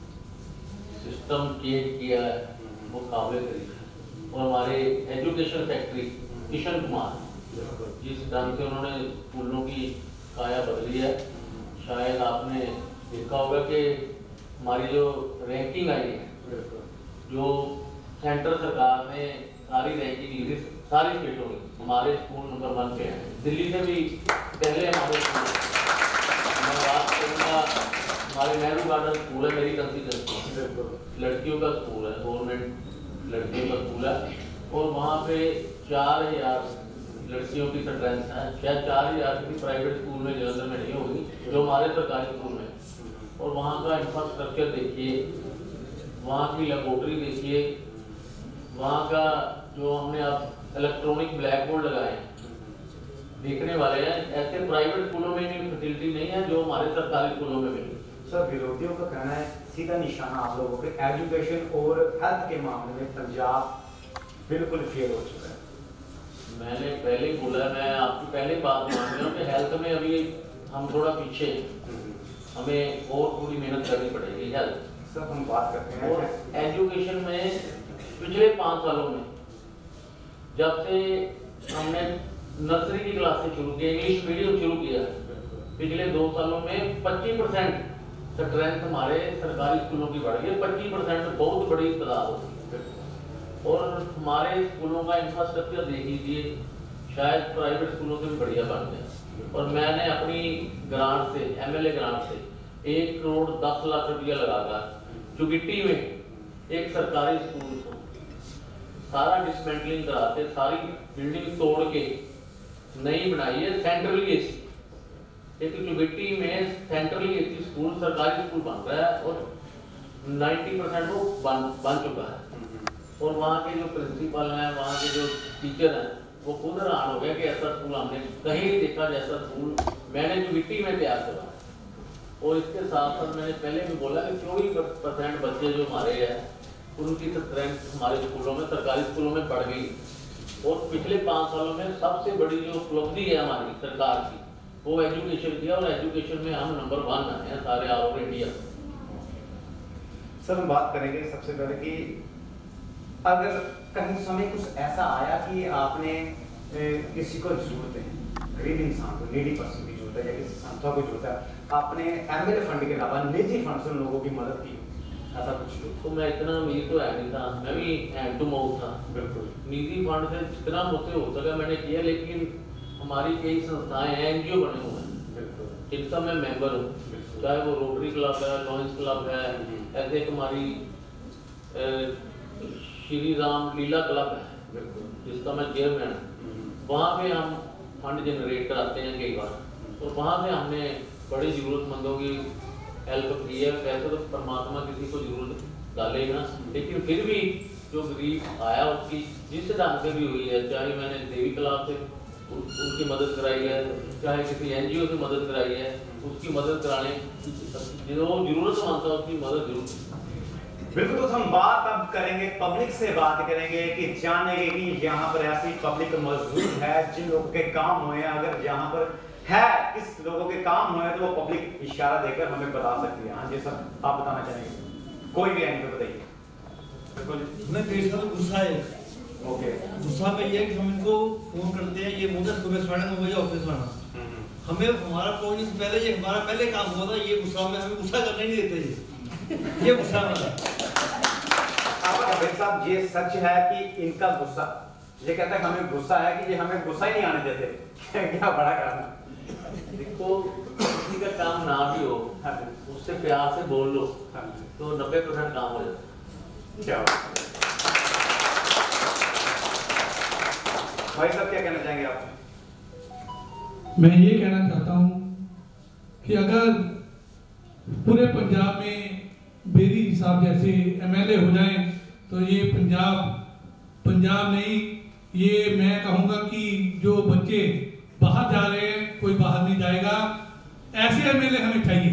[SPEAKER 2] सिस्टम चेंज किया है वो काबिल तारीफ। और हमारे एजुकेशन सेक्रेटरी किशन कुमार जिस ढंग से उन्होंने स्कूलों की काया बदली है, शायद आपने देखा होगा कि हमारी जो रैंकिंग आई है, जो सेंट्रल सरकार ने सारी रैंकिंग ली सारी स्टेटों में, हमारे स्कूल नंबर 1 पे हैं। दिल्ली से भी पहले हमारे स्कूल, मैं बात करूँगा हमारे नेहरू गार्डन स्कूल है मेरी कंस्टिट्यूएंसी, लड़कियों का स्कूल है, गवर्नमेंट लड़कियों का स्कूल है, और वहाँ पे 4000 लड़कियों की स्ट्रेंथ है। शायद 4000 किसी प्राइवेट स्कूल में जलंधर में नहीं होगी जो हमारे सरकारी स्कूल में। और वहाँ का इंफ्रास्ट्रक्चर देखिए, वहाँ की लेबोरेटरी देखिए, वहाँ का जो हमने अब इलेक्ट्रॉनिक ब्लैक बोर्ड लगाए देखने वाले हैं। ऐसे प्राइवेट स्कूलों में भी फैसिलिटी नहीं है जो हमारे सरकारी स्कूलों में मिली।
[SPEAKER 1] सर विरोधियों का कहना है सीधा निशाना आप लोगों के एजुकेशन और हेल्थ के मामले में पंजाब बिल्कुल फेल हो चुका है।
[SPEAKER 2] मैंने पहले ही बोला, मैं आपकी पहले बात मान रहा हूँ कि हेल्थ में अभी हम थोड़ा पीछे, हमें और पूरी मेहनत करनी पड़ेगी हेल्थ।
[SPEAKER 1] सर हम बात करते हैं
[SPEAKER 2] और एजुकेशन में पिछले 5 सालों में जब से हमने नर्सरी की क्लासेस शुरू की, इंग्लिश मीडियम शुरू किया, पिछले 2 सालों में 25% स्ट्रेंथ हमारे सरकारी स्कूलों की बढ़ गई। 25% बहुत बड़ी तादाद होती है। और हमारे स्कूलों का इंफ्रास्ट्रक्चर देख लीजिए, शायद प्राइवेट स्कूलों से भी बढ़िया बन गया। और मैंने अपनी ग्रांट से, एमएलए ग्रांट से 1 करोड़ 10 लाख रुपया लगाकर चुगिट्टी में एक सरकारी स्कूल को सारा डिसमेंटलिंग कराते, सारी बिल्डिंग तोड़ के नई बनाई है, सेंट्रली एसी। एक चुगिट्टी में सेंट्रली एसी स्कूल, सरकारी स्कूल बन रहा है और 90% वो बन चुका है। और वहाँ के जो प्रिंसिपल हैं, वहाँ के जो टीचर हैं, वो खुद हैरान हो गया कि ऐसा स्कूल हमने कहीं नहीं देखा जैसा स्कूल मैंने चुगिट्टी में तैयार करा। और इसके साथ साथ मैंने पहले भी बोला कि 24% बच्चे जो हमारे हैं उनकी स्ट्रेंथ हमारे स्कूलों में, सरकारी स्कूलों में बढ़ गई। और पिछले 5 सालों में सबसे बड़ी जो उपलब्धि है हमारी सरकार की, वो एजुकेशन की है। और एजुकेशन में हम नंबर 1 आए हैं सारे ऑल ओवर इंडिया।
[SPEAKER 1] सर हम बात करेंगे सबसे पहले कि अगर कहीं समय कुछ ऐसा आया कि आपने किसी को जरूरत है, गरीब इंसान को, नीडी पर्सन की जरूरत है या किसी संस्था को जरूरत है, आपने एमएलए फंड के अलावा निजी फंड से उन लोगों की मदद की, ऐसा कुछ?
[SPEAKER 2] तो मैं इतना अमीर तो है नहीं था, मैं भी हैंड टू माउथ था।
[SPEAKER 1] बिल्कुल
[SPEAKER 2] निजी फंड से जितना मुझसे हो सका मैंने किया। लेकिन हमारी कई संस्थाएं हैं, एनजीओ बने हुए हैं जिनका मैं मेंबर हूँ, चाहे वो रोटरी क्लब है, लॉयंस क्लब है, ऐसे एक हमारी श्री राम लीला क्लब है जिसका मैं चेयरमैन हूँ। वहाँ पे हम फंड जनरेट कराते हैं कई बार। और वहाँ से हमने बड़ी ज़रूरतमंदों की हेल्प की है। वैसे तो परमात्मा किसी को जरूरत डालेगा, लेकिन फिर भी जो गरीब आया उसकी जिस ढंग से भी हुई है, चाहे मैंने देवी क्लाब से उनकी मदद कराई है, चाहे किसी एनजीओ से मदद कराई है, उसकी मदद कराने जो जरूरतमंद था उसकी मदद जरूर।
[SPEAKER 1] बिल्कुल। तो हम बात अब करेंगे, पब्लिक से बात करेंगे कि जानेंगे कि यहाँ पर ऐसी पब्लिक मौजूद है जिन लोगों के काम हुए हैं। अगर यहाँ पर है किस लोगों के काम हुए हैं तो वो पब्लिक इशारा देकर हमें बता सकती है। हाँ जी सर, आप बताना चाहेंगे? कोई भी आएंगे बताइए।
[SPEAKER 3] हमें पेश का गुस्सा है।
[SPEAKER 1] ओके।
[SPEAKER 3] गुस्सा में ये कि हम इनको फोन करते हैं, ये बोलते सुबह 9:30 बजे ऑफिस में आना। हमें हमारा फोन से पहले ये हमारा पहले काम हुआ था, ये गुस्सा में हमें गुस्सा करने नहीं देते ये गुस्सा वाला।
[SPEAKER 1] भाई साहब ये सच है कि इनका गुस्सा, ये कहता है कि हमें गुस्सा है कि ये हमें गुस्सा ही नहीं आने देते क्या बड़ा काम है।
[SPEAKER 2] देखो किसी का काम ना भी हो उससे प्यार से बोल लो तो 90% काम हो जाता है।
[SPEAKER 1] क्या भाई साहब क्या कहना चाहेंगे आप?
[SPEAKER 4] मैं ये कहना चाहता हूँ कि अगर पूरे पंजाब में बेरी साहब जैसे एमएलए हो जाएं तो ये पंजाब नहीं, ये मैं कहूँगा कि जो बच्चे बाहर जा रहे हैं कोई बाहर नहीं जाएगा, ऐसे एमएलए हमें चाहिए।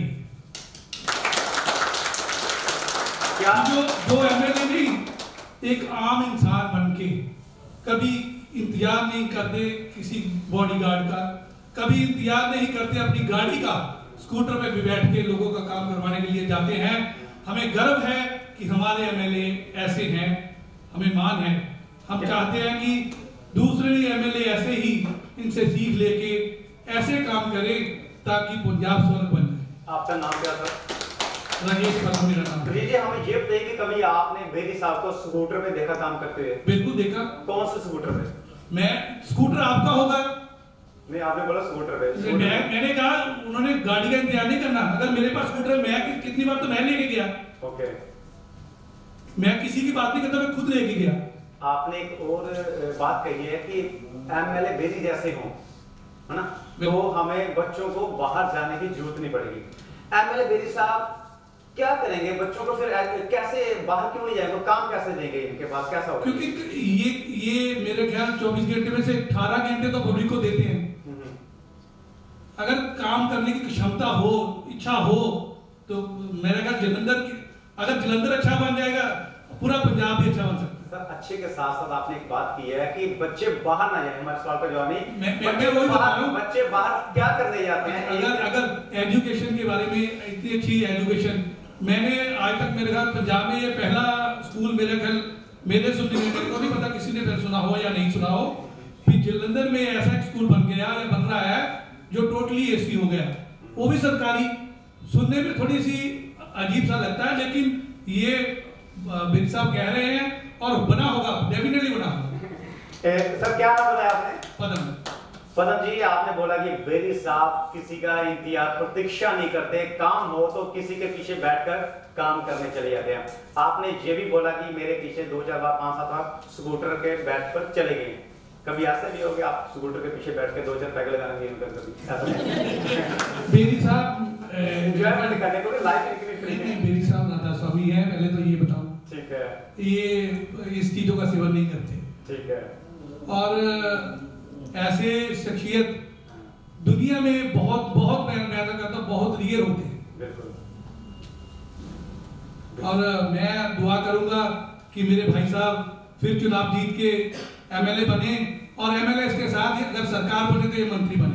[SPEAKER 1] क्या
[SPEAKER 4] जो एमएलए नहीं एक आम इंसान बन के कभी इंतजार नहीं करते किसी बॉडीगार्ड का, कभी इंतजार नहीं करते अपनी गाड़ी का, स्कूटर पे भी बैठ के लोगों का काम करवाने के लिए जाते हैं। हमें गर्व है कि हमारे एमएलए ऐसे हैं, हमें मान है। हम चाहते हैं कि दूसरे भी एमएलए ऐसे ही इनसे सीख लेके ऐसे काम करें ताकि पंजाब स्वर्ग बन जाए।
[SPEAKER 1] आपका नाम क्या था?
[SPEAKER 4] राजेश वर्मा मेरा नाम है।
[SPEAKER 1] जी हमें ये बताइए कि कभी आपने बेरी साहब को स्कूटर पे देखा काम करते हुए?
[SPEAKER 4] बिल्कुल देखा।
[SPEAKER 1] कौन से स्कूटर पे?
[SPEAKER 4] मैं स्कूटर आपका होगा
[SPEAKER 1] नहीं, आपने बोला स्कूटर पे।
[SPEAKER 4] मैंने कहा उन्होंने गाड़ी का इंतजार नहीं करना, अगर मेरे पास स्कूटर है मैं कितनी बार तो मैं लेके गया।
[SPEAKER 1] ओके।
[SPEAKER 4] मैं किसी की बात नहीं करता, मैं खुद लेके गया।
[SPEAKER 1] आपने एक और बात कही है कि एमएलए बेरी जैसे हों, है ना, तो हमें बच्चों को बाहर जाने की जरूरत नहीं पड़ेगी। एमएलए बेरी साहब क्या करेंगे बच्चों को, फिर कैसे बाहर क्यों नहीं जाएंगे, काम कैसे देंगे, इनके पास कैसा होगा?
[SPEAKER 4] क्योंकि ये मेरे ख्याल 24 घंटे में से 18 घंटे तो पब्लिक को देते हैं। अगर काम करने की क्षमता हो, इच्छा हो, तो मेरा ख्याल अगर जलंधर अच्छा बन जाएगा पूरा पंजाब भी अच्छा बन सकता है।
[SPEAKER 1] सर अच्छे के साथ साथ आपने एक बात की है कि बच्चे बाहर ना जाए, हमारे सवाल का जवाब नहीं। बच्चे बाहर क्या करने जाते हैं?
[SPEAKER 4] अगर एजुकेशन के बारे में इतनी अच्छी एजुकेशन, मैंने आज तक मेरे ख्याल पंजाब में ये पहला स्कूल मेरे ख्याल मेरे सुनने में, मेरे को नहीं पता किसी ने सुना हो या नहीं सुना हो, कि जलंधर में ऐसा एक स्कूल बन गया या बन रहा है जो टोटली एसी हो गया, वो भी सरकारी। सुनने में थोड़ी सी अजीब सा लगता है, लेकिन ये बेरी साहब कह रहे हैं और बना होगा, डेफिनेटली बना होगा।
[SPEAKER 1] सर क्या नाम बताया आपने?
[SPEAKER 4] पदम
[SPEAKER 1] जी आपने बोला कि बेरी साहब किसी का इंतजार प्रतीक्षा नहीं करते, काम हो तो किसी के पीछे बैठकर काम करने चले जाते हैं। आपने ये भी बोला कि मेरे पीछे 2-4 बार 5-7 बार स्कूटर के बैठ पर चले गए। कभी ऐसा भी हो गया आप स्कूटर के पीछे बैठ के 2-4 पैग लगाने कभी?
[SPEAKER 4] बेरी साहब
[SPEAKER 1] एंजॉयमेंट करने को लाइफ
[SPEAKER 4] नहीं, बेरी साहब राधा स्वामी है, पहले तो ये बताओ। ठीक है। ये इस चीजों का सेवन नहीं करते। ठीक है। और ऐसे शख्सियत दुनिया में बहुत बहुत मैं कहता हूँ बहुत रियर होते हैं। बिल्कुल। और मैं दुआ करूंगा कि मेरे भाई साहब फिर चुनाव जीत के एमएलए बने, और एमएलए के साथ ही अगर सरकार बने तो ये मंत्री बने।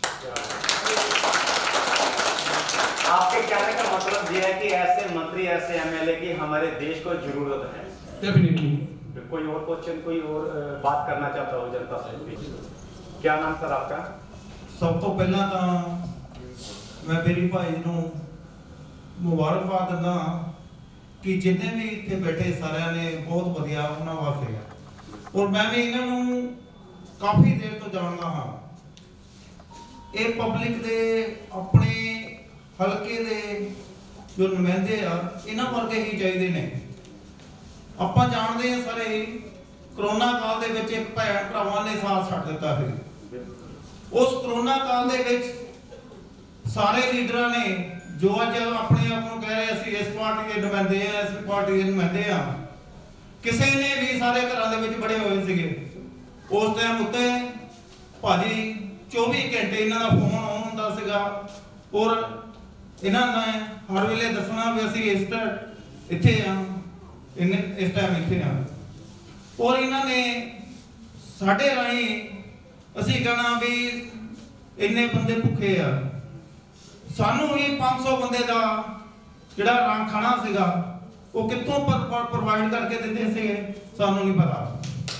[SPEAKER 1] आपके कहने का मतलब ये है कि ऐसे मंत्री, ऐसे एमएलए की हमारे देश को जरूरत है।
[SPEAKER 4] डेफिनेटली।
[SPEAKER 1] कोई और क्वेश्चन, कोई और बात करना चाहता हो जनता से? क्या नाम सर आपका?
[SPEAKER 3] सब तो पहला मैं बेरी भाई नूं मुबारकबाद दिंदा कि जिन्ने भी इत्थे बैठे सारिਆਂ ने बहुत वधिया उन्हां वास्ते है, और मैं भी इन्हां नूं काफी देर तो जानदा हां। ये पब्लिक दे अपने हलके दे जो नुमाइंदे आ, इन्हां वर्गे ही चाहिए ने। ਆਪਾਂ ਜਾਣਦੇ ਹਾਂ ਸਾਰੇ कोरोना काल दे विच एक भैन भरावां ने साथ छੱਡ ਦਿੱਤਾ ਸੀ। उस कोरोना काल दे विच सारे लीडरां ने जो अज अपने आप को कह रहे ਅਸੀਂ इस पार्टी के नुमाइंदे हैं, इस पार्टी के नुमाइंदे हाँ, किसी ने भी सारे घरां दे विच बड़े होए सीगे। उस टाइम उत्ते भाजी 24 घंटे इन्हां दा फोन ऑन हुंदा सीगा, और इन्हां ने हर वेले दसना भी ਅਸੀਂ इत्थे आ, इस टाइम इत्थे आ, और इन्होंने साढ़े राही असी कहना भी इन्ने बंदे भुखे आ, सानू भी 500 बंदे का जिहड़ा रंग खाना सीगा ਉਹ ਕਿੱਥੋਂ ਪ੍ਰੋਵਾਈਡ ਕਰਕੇ ਦਿੰਦੇ ਸੀਗੇ ਸਾਨੂੰ ਨਹੀਂ ਪਤਾ।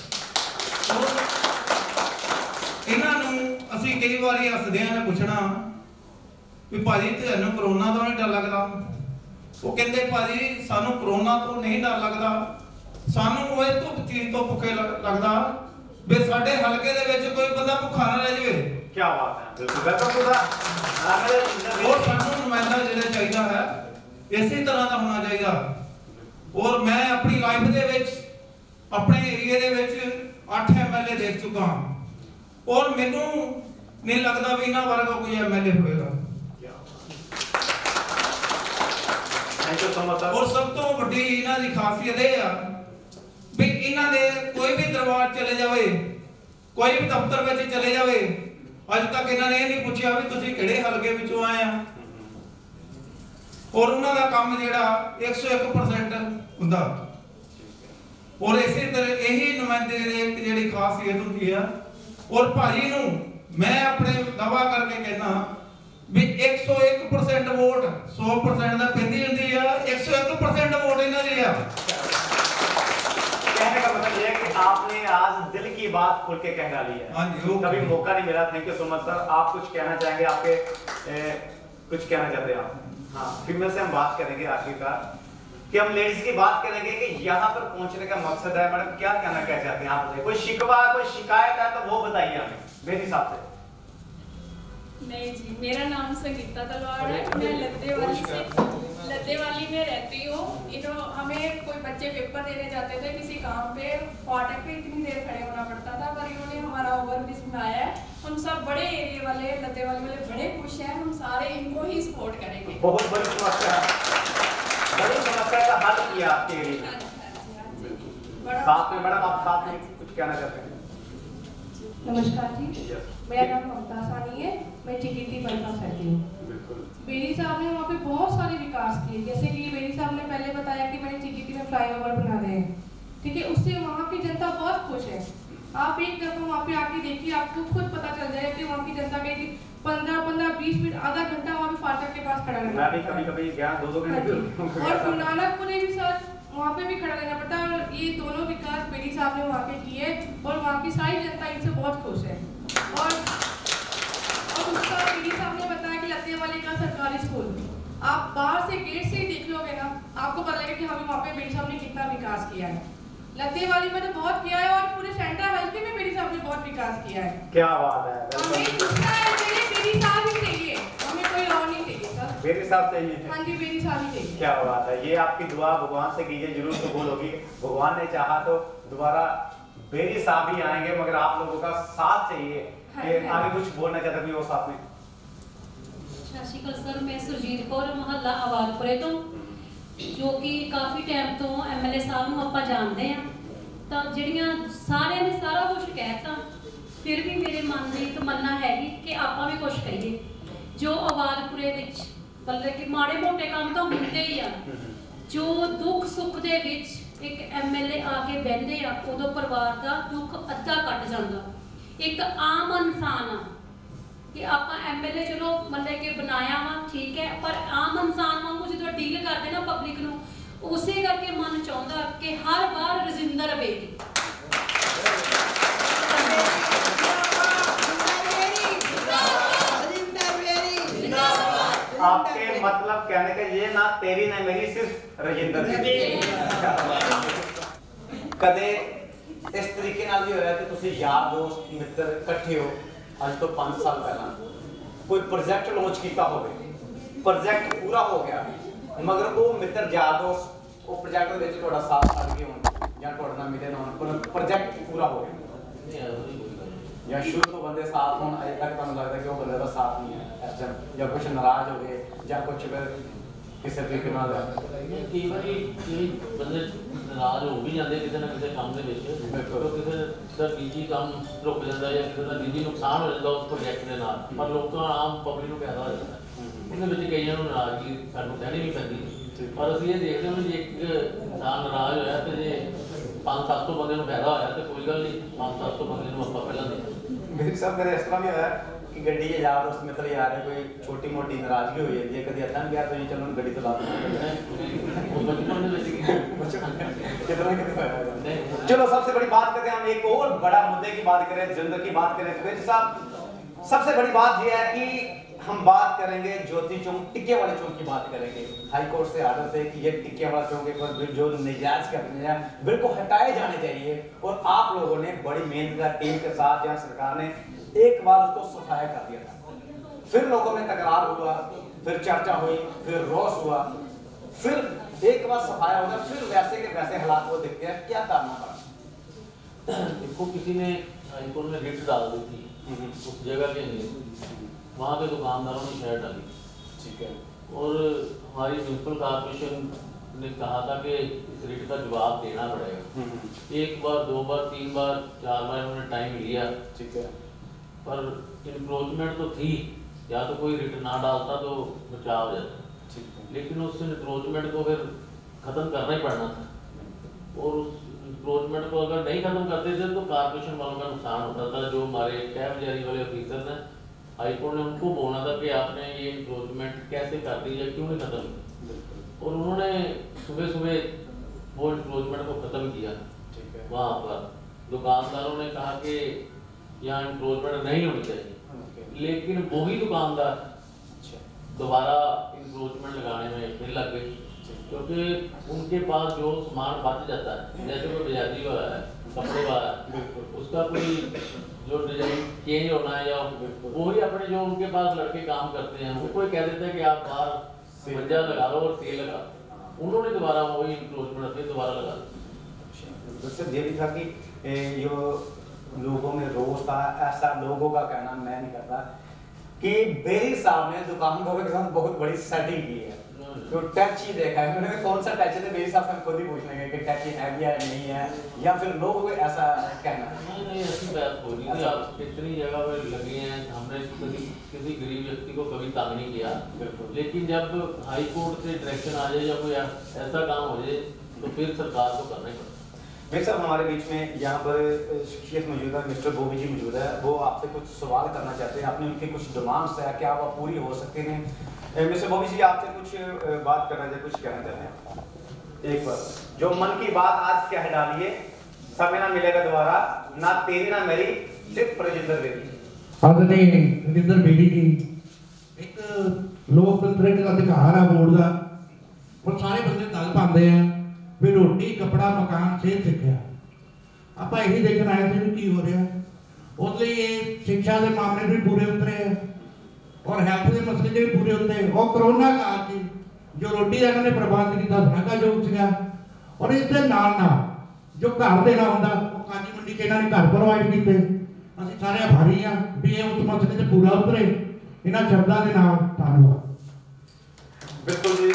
[SPEAKER 3] ਇਹਨਾਂ ਨੂੰ ਅਸੀਂ ਕਈ ਵਾਰੀ ਹੱਸਦਿਆਂ ਨੇ ਪੁੱਛਣਾ ਵੀ ਭਾਜੀ ਤੁਹਾਨੂੰ ਕਰੋਨਾ ਤੋਂ ਨਹੀਂ ਡਰ ਲੱਗਦਾ? ਉਹ ਕਹਿੰਦੇ ਭਾਜੀ ਸਾਨੂੰ ਕਰੋਨਾ ਤੋਂ ਨਹੀਂ ਡਰ ਲੱਗਦਾ, ਸਾਨੂੰ ਉਹ ਤੋਂ ਚੀਜ਼ ਤੋਂ ਭੁੱਖੇ ਲੱਗਦਾ ਵੀ ਸਾਡੇ ਹਲਕੇ ਦੇ ਵਿੱਚ ਕੋਈ ਬੰਦਾ ਭੁੱਖਾ ਨਾ ਰਹਿ ਜਾਵੇ।
[SPEAKER 1] क्या बात है, बिल्कुल
[SPEAKER 3] और ਸਾਨੂੰ ਨੁਮਾਇੰਦਾ ਜਿਹੜਾ ਚਾਹੀਦਾ ਹੈ ਇਸੇ ਤਰ੍ਹਾਂ ਦਾ ਹੋਣਾ ਚਾਹੀਦਾ। ਔਰ ਮੈਂ ਆਪਣੀ ਲਾਈਫ ਦੇ ਵਿੱਚ ਆਪਣੇ ਏਰੀਆ ਦੇ ਵਿੱਚ 8 ਐਮਐਲਏ ਦੇਖ ਚੁੱਕਾ ਹਾਂ ਔਰ ਮੈਨੂੰ ਨਹੀਂ ਲੱਗਦਾ ਵੀ ਇਹਨਾਂ ਵਰਗਾ ਕੋਈ ਐਮਐਲਏ ਹੋਵੇਗਾ। ਔਰ ਸਭ ਤੋਂ ਵੱਡੀ ਇਹਨਾਂ ਦੀ ਖਾਸੀਅਤ ਇਹ ਆ ਵੀ ਇਹਨਾਂ ਦੇ ਕੋਈ ਵੀ ਦਰਬਾਰ ਚਲੇ ਜਾਵੇ, ਕੋਈ ਵੀ ਦਫ਼ਤਰ ਵਿੱਚ ਚਲੇ ਜਾਵੇ, ਅੱਜ ਤੱਕ ਇਹਨਾਂ ਨੇ ਇਹ ਨਹੀਂ ਪੁੱਛਿਆ ਵੀ ਤੁਸੀਂ ਕਿਹੜੇ ਹਲਕੇ ਵਿੱਚੋਂ ਆਏ ਆ। ਔਰ ਉਹਨਾਂ ਦਾ ਕੰਮ ਜਿਹੜਾ 101% ਹੁੰਦਾ। ਔਰ ਇਸੇ ਤਰ੍ਹਾਂ ਇਹੀ ਨੁਮਾਇੰਦੇ ਦੀ ਜਿਹੜੀ ਖਾਸੀਅਤ ਹੁੰਦੀ ਆ। ਔਰ ਭਾਜੀ ਨੂੰ ਮੈਂ ਆਪਣੇ ਦਾਵਾ ਕਰਕੇ ਕਹਿੰਦਾ ਵੀ 101% ਵੋਟ 100% ਦਾ ਪੈਂਦੀ ਹੁੰਦੀ ਆ, 101% ਵੋਟ ਇਹਨਾਂ ਦੀ ਆ।
[SPEAKER 1] कहने का मतलब ये है कि आपने आज दिल की बात खुल के कह डाली है।
[SPEAKER 3] हाँ जी,
[SPEAKER 1] कभी मौका नहीं मिला। Thank you so much sir. आप कुछ कहना चाहेंगे? आपके कुछ कहना चाहते हैं आप? हाँ, फीमेल से हम बात करेंगे आखिरकार कि हम लेडीज की बात करेंगे कि यहाँ पर पहुंचने का मकसद है। मैडम क्या कहना क्या चाहते हैं आप? बताइए। कोई शिकवा कोई शिकायत है तो वो बताइए हमें मेरे हिसाब से।
[SPEAKER 5] नहीं जी, मेरा नाम संगीता तलवार है। मैं लद्देवाली में रहती हूँ। हमें कोई बच्चे पेपर देने जाते थे किसी काम पे, फाटक पे इतनी देर खड़े होना पड़ता था, पर इन्होंने हमारा ओवरब्रिज बनाया है। हम सब बड़े एरिया वाले लद्देवाली वाले बड़े खुश हैं। हम सारे इनको ही सपोर्ट करेंगे।
[SPEAKER 1] बहुत बड़ी समस्या का हल किया आपके एरिया में। साथ में मैडम आप साथ में कुछ कहना चाहते हैं?
[SPEAKER 6] नमस्कार जी, मेरा नाम ममता सानी है। मैं टीटीटी बनता रहती हूँ। बेरी साहब ने वहाँ पे बहुत सारे विकास किए, जैसे कि बेरी साहब ने पहले बताया कि मैंने टीटीटी में फ्लाईओवर बना रहे हैं, ठीक है। उससे वहाँ की जनता बहुत खुश है। आप एक दफा वहाँ पे आके देखिए, आपको खुद पता चल जाएगा कि वहाँ की जनता के 15-20 मिनट आधा घंटा वहाँ पे फाटक के पास खड़ा रहना।
[SPEAKER 1] मैं भी कभी-कभी गया 2-2 घंटे।
[SPEAKER 6] और गुरु नानकपुरे भी सर वहाँ पे भी खड़ा रहना पड़ता है। और ये दोनों विकास बेरी साहब ने वहाँ के किए और वहाँ की सारी जनता इनसे बहुत खुश है। और उसका बेरी साहब ने बताया कि लद्देवाली का सरकारी स्कूल, आप बाहर से गेट से ही देख लोगे ना, आपको पता लगेगा कि हमें वहाँ पे बेरी साहब ने कितना विकास किया है। लद्देवाली में तो बहुत किया है और पूरे सेंट्रल हल्के में बेरी साहब ने बहुत विकास किया है।
[SPEAKER 1] क्या बात है।
[SPEAKER 6] हमें दूसरा बेरी साहब ही चाहिए, हमें कोई और नहीं चाहिए सर।
[SPEAKER 1] बेरी साहब चाहिए।
[SPEAKER 6] हाँ जी, बेरी साहब ही चाहिए।
[SPEAKER 1] क्या बात है। ये आपकी दुआ भगवान से कीजिए, जरूर कबूल होगी। भगवान ने चाहा तो दोबारा बेरी साहब ही आएंगे, मगर आप लोगों का साथ चाहिए। ये आगे कुछ बोलना चाहते हैं वो साथ में?
[SPEAKER 7] सत श्री अकाल सर, मैं सुरजीत कौर महल्ला आवालपुरे तो, जो कि काफ़ी टाइम तो एमएलए साहब ਨੂੰ ਆਪਾਂ ਜਾਣਦੇ ਆ। ਤਾਂ ਜਿਹੜੀਆਂ ਸਾਰਿਆਂ ਨੇ ਸਾਰਾ ਕੁਝ ਕਹਿਤਾ, ਫਿਰ ਵੀ ਮੇਰੇ ਮਨ ਦੀ ਤਮੰਨਾ ਹੈਗੀ ਕਿ ਆਪਾਂ ਵੀ ਕੁਝ ਕਰੀਏ। ਜੋ ਆਵਾਲਪੁਰੇ ਵਿੱਚ ਮਤਲਬ ਕਿ ਮਾੜੇ ਮੋਟੇ ਕੰਮ ਤਾਂ ਹੁੰਦੇ ਹੀ ਆ, ਜੋ ਦੁੱਖ ਸੁੱਖ ਦੇ ਵਿੱਚ ਇੱਕ ਐਮਐਲਏ ਆ ਕੇ ਬਹਿੰਦੇ ਆ, ਉਦੋਂ ਪਰਿਵਾਰ ਦਾ ਦੁੱਖ ਅੱਧਾ ਕੱਟ ਜਾਂਦਾ। ਇੱਕ ਆਮ ਇਨਸਾਨ ਆ कि आप एमएलए चलो मतलब कि बनाया वा ठीक है, पर आम इंसान वांगू जो डील करते ना पब्लिक नू, उसे करके मन चाहता कि हर बार रजिंदर बेदी
[SPEAKER 1] आपके मतलब कहने का ये ना तेरी ना मेरी, सिर्फ रजिंदर कदे इस तरीके नाल भी होया कि तुसी यार दोस्त मित्र इकट्ठे हो आज तो 5 साल पहला कोई प्रोजेक्ट लॉन्च किया होवे, प्रोजेक्ट पूरा हो गया, मगर वो मित्र यार दोस्त वो प्रोजेक्ट दे विच थोड़ा साथ छड़ गए होण या थोड़ा ना मिले ना होण, प्रोजेक्ट पूरा हो गया या शुरू तो बंदे साथ होण, अजे तक तुहानू लगदा कि वो बंदे दा साथ नहीं है इस टाइम, या कुछ नाराज हो गए या कुछ किसी तरीके नाल
[SPEAKER 2] कई बारी बंदे नाराज हो भी जाते किसी ना किसी काम के किसी का निजी काम रुक जाता है या किसी का निजी नुकसान हो जाता उस प्रोजेक्ट के नाल, पर लोगों आम पब्लिक को पैदा हो जाता है। उसमें कई नाराजगी सानू कहनी भी पैंदी, पर असं ये देखते हैं कि एक इंसान नाराज होया तो जे 500-700 बंदे पैदा होया तो कोई गल नहीं, 500-700 बंदे आप पहला दे
[SPEAKER 1] मेरे साथ मेरे इस तरह भी होया कि गड्डी च यार दोस्त मित्र यार है कोई छोटी मोटी नाराजगी हो जाती है कभी इतना भी तो चलो गड्डी तो ला चलो सबसे बड़ी बात करते हैं हम एक और बड़ा मुद्दे की बात करें जेंडर की बात करें तो साहब सबसे बड़ी बात यह है कि हम बात करेंगे ज्योति चौक टिक्के वाले चौक की बात करेंगे। हाई कोर्ट से आर्डर थे कि ये टिक्के वाला चौक पर जो नजायज करते हैं बिल्कुल हटाए जाने चाहिए और आप लोगों ने बड़ी मेहनत का टीम के साथ या सरकार ने एक बार उसको सफाया कर दिया था, फिर लोगों में तकरार हुआ, फिर चर्चा हुई, फिर रोष हुआ, फिर एक बार सफाया हो गया, फिर वैसे के वैसे हालात को देखते हैं क्या करना पड़ा।
[SPEAKER 2] देखो किसी ने हाईकोर्ट में रिट डाल दी थी उस जगह के लिए, वहाँ के दुकानदारों ने शहर डाली,
[SPEAKER 1] ठीक है,
[SPEAKER 2] और हमारी म्यूनसिपल कॉर्पोरेशन ने कहा था कि इस रिट का जवाब देना पड़ेगा। एक बार, दो बार, तीन बार, चार बार उन्होंने टाइम लिया,
[SPEAKER 1] ठीक है,
[SPEAKER 2] पर इंक्रोचमेंट तो थी, या तो कोई रिट ना डालता तो बचाव हो जाता,
[SPEAKER 1] ठीक है,
[SPEAKER 2] लेकिन उस इंक्रोचमेंट को फिर ख़त्म करना ही पड़ना था, और उस इंक्रोचमेंट को अगर नहीं ख़त्म करते थे तो कॉर्पोरेशन वालों का नुकसान होता था। जो हमारे टैब जारी वाले ऑफिसर हैं, हाईकोर्ट ने उनको बोलना था कि आपने ये इंक्रोचमेंट कैसे कर दी या क्यों नहीं ख़त्म, और उन्होंने सुबह सुबह वो इंक्रोचमेंट को ख़त्म किया।
[SPEAKER 1] ठीक है,
[SPEAKER 2] वहाँ पर दुकानदारों ने कहा कि यहाँ इंक्रोचमेंट नहीं होनी चाहिए, लेकिन वही दुकानदार दोबारा इंक्रोचमेंट लगाने में फिर लग गए, क्योंकि उनके पास जो सामान बच जाता है, जैसे कोई बजाजी वाला है, कपड़े वाला है, उसका कोई जो डिजाइन चेंज होना है, या वही अपने जो उनके पास लड़के काम करते हैं उनको कह देते हैं कि आप बाहर मंजा लगा लो और सेल लगा, उन्होंने दोबारा वही इंक्रोचमेंट से दोबारा लगा दिया।
[SPEAKER 1] वैसे ये भी था कि जो लोगों में रोष था, ऐसा लोगों का कहना मैं नहीं करता कि बेरी साहब ने दुकानदारों के साथ बहुत बड़ी सेटिंग की है, तो टच ही देखा है मैंने, कौन सा टच है बेरी साहब से खुद ही पूछ लेंगे कि टच है भी या नहीं है, या फिर लोगों को ऐसा कहना है।
[SPEAKER 2] नहीं, ऐसी बात हो रही थी, आप कितनी जगह पर लगे हैं, हमने किसी गरीब व्यक्ति को कभी तंग नहीं किया, लेकिन जब हाई कोर्ट से डायरेक्शन आ जाए या कोई ऐसा काम हो जाए तो फिर सरकार को करना ही पड़ता है।
[SPEAKER 1] मेरे साहब हमारे बीच में यहाँ पर शख्सियत मौजूद है, मिस्टर बोबी जी मौजूद है, वो आपसे कुछ सवाल करना चाहते हैं, आपने उनकी कुछ डिमांड्स है, क्या वो पूरी हो सकती हैं? मिस्टर बोबी जी आपसे कुछ बात करना चाहते, कुछ कहना चाहते हैं? एक बार जो मन की बात आज कह डालिए, समय ना मिलेगा दोबारा, ना तेरी ना मेरी, सिर्फ राजेंद्र बेदी।
[SPEAKER 8] आदरणीय राजेंद्र बेदी जी, एक लोकतंत्र का अधिकार है वोट का, और सारे बंदे दल पाते हैं भी रोटी कपड़ा मकान सेहत सिक्ख्या, आप यही देखना आए थे भी की हो रहा है, उसलिए ये शिक्षा के मामले भी पूरे उतरे हैं और हेल्थ के मसले भी पूरे उतरे, और कोरोना काल से जो रोटी का इन्होंने प्रबंध किया शलाघायोग सीगा, और इस दे नाल जो घर देना होंदा वो काजी मंडी से इन्होंने घर प्रोवाइड किए, असं सारे आभारी हाँ भी ये उस मसले से पूरा उतरे। इन्होंने शब्दों के नाम धन्यवाद।
[SPEAKER 1] बिल्कुल जी,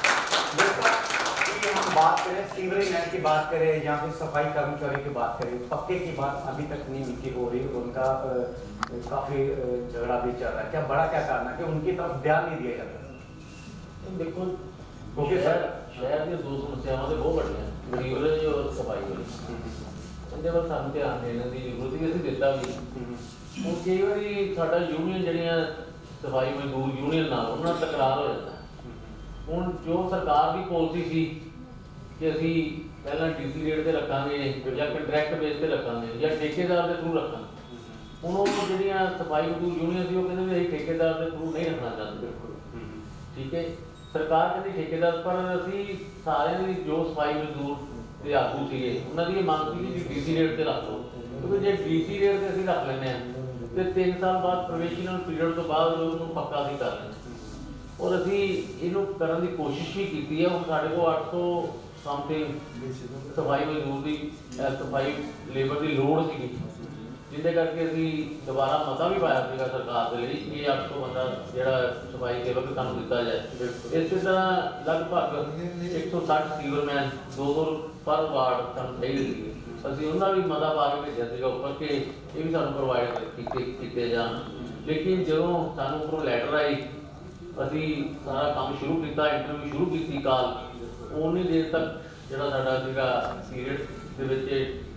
[SPEAKER 1] बात करें सीवरेज लाइन की बात करें या फिर सफाई कर्मचारी की बात करें, पक्के की बात अभी तक नहीं उनकी हो रही, उनका काफी झगड़ा भी चल रहा है, क्या बड़ा क्या कारण है कि उनकी तरफ ध्यान नहीं दिया जाता?
[SPEAKER 2] बिल्कुल,
[SPEAKER 1] क्योंकि
[SPEAKER 2] शहर की दो समस्यावां तो बहुत बड़ियां, सीवरेज और सफाई वाली, उनके पर सानू ध्यान देने की जरूरत है, असं दिता भी ਹੁਣ कई बार साडा यूनियन जड़ियां सफाई मजदूर यूनियन नाल उन्हां नाल तकरार हो जाता है। हुण जो सरकार की पॉलिसी सी कि असी पहला डीसी रेट से रखांगे या कंट्रैक्ट बेस पे रखांगे या ठेकेदार के थ्रू रखांगे, हुण वो जड़ियां सफाई मजदूर यूनियन सी वो कहंदे भी असीं ठेकेदार के थ्रू नहीं रखना चाहते, ठीक है, सरकार कहती ठेकेदार, पर असी सारे जो सफाई मजदूर के आगू थे उन्होंने ये मांग थी कि डीसी रेट से रख लो, क्योंकि जो डीसी रेट से असी रख लें तो 3 साल बाद प्रोबेशनल पीरियड तो बाद उन्होंने पक्का असी कर लें, और असी इनू करने की कोशिश भी की है। हुण साडे कोल 800 समथिंग सफाई मजदूर की सफाई लेबर की लोड़ सी, जिसके करके असी दोबारा मता भी पाया सरकार के लिए कि 800 बंदा जो सफाई सेवक सानू दिता जाए। इस तरह लगभग 160 सीवरमैन 200 पर वार्ड सानू चाहिए, ਅਸੀਂ ਉਹਨਾਂ ਵੀ ਮਤਾ ਪਾ ਕੇ ਭੇਜਿਆ ਸੀਗਾ ਉੱਪਰ ਕਿ ਇਹ ਵੀ ਸਾਨੂੰ ਪ੍ਰੋਵਾਈਡ ਕੀਤੇ ਜਾਣ, ਲੇਕਿਨ ਜਦੋਂ ਸਾਨੂੰ ਉੱਪਰੋਂ ਲੈਟਰ ਆਈ ਅਸੀਂ ਸਾਰਾ ਕੰਮ ਸ਼ੁਰੂ ਕੀਤਾ, ਇੰਟਰਵਿਊ ਸ਼ੁਰੂ ਕੀਤੀ ਕਾਲ, ਉਨੀ ਦੇਰ ਤੱਕ ਜਿਹੜਾ ਸਾਡਾ ਸੀਗਾ ਪੀਰੀਅਡ ਦੇ ਵਿੱਚ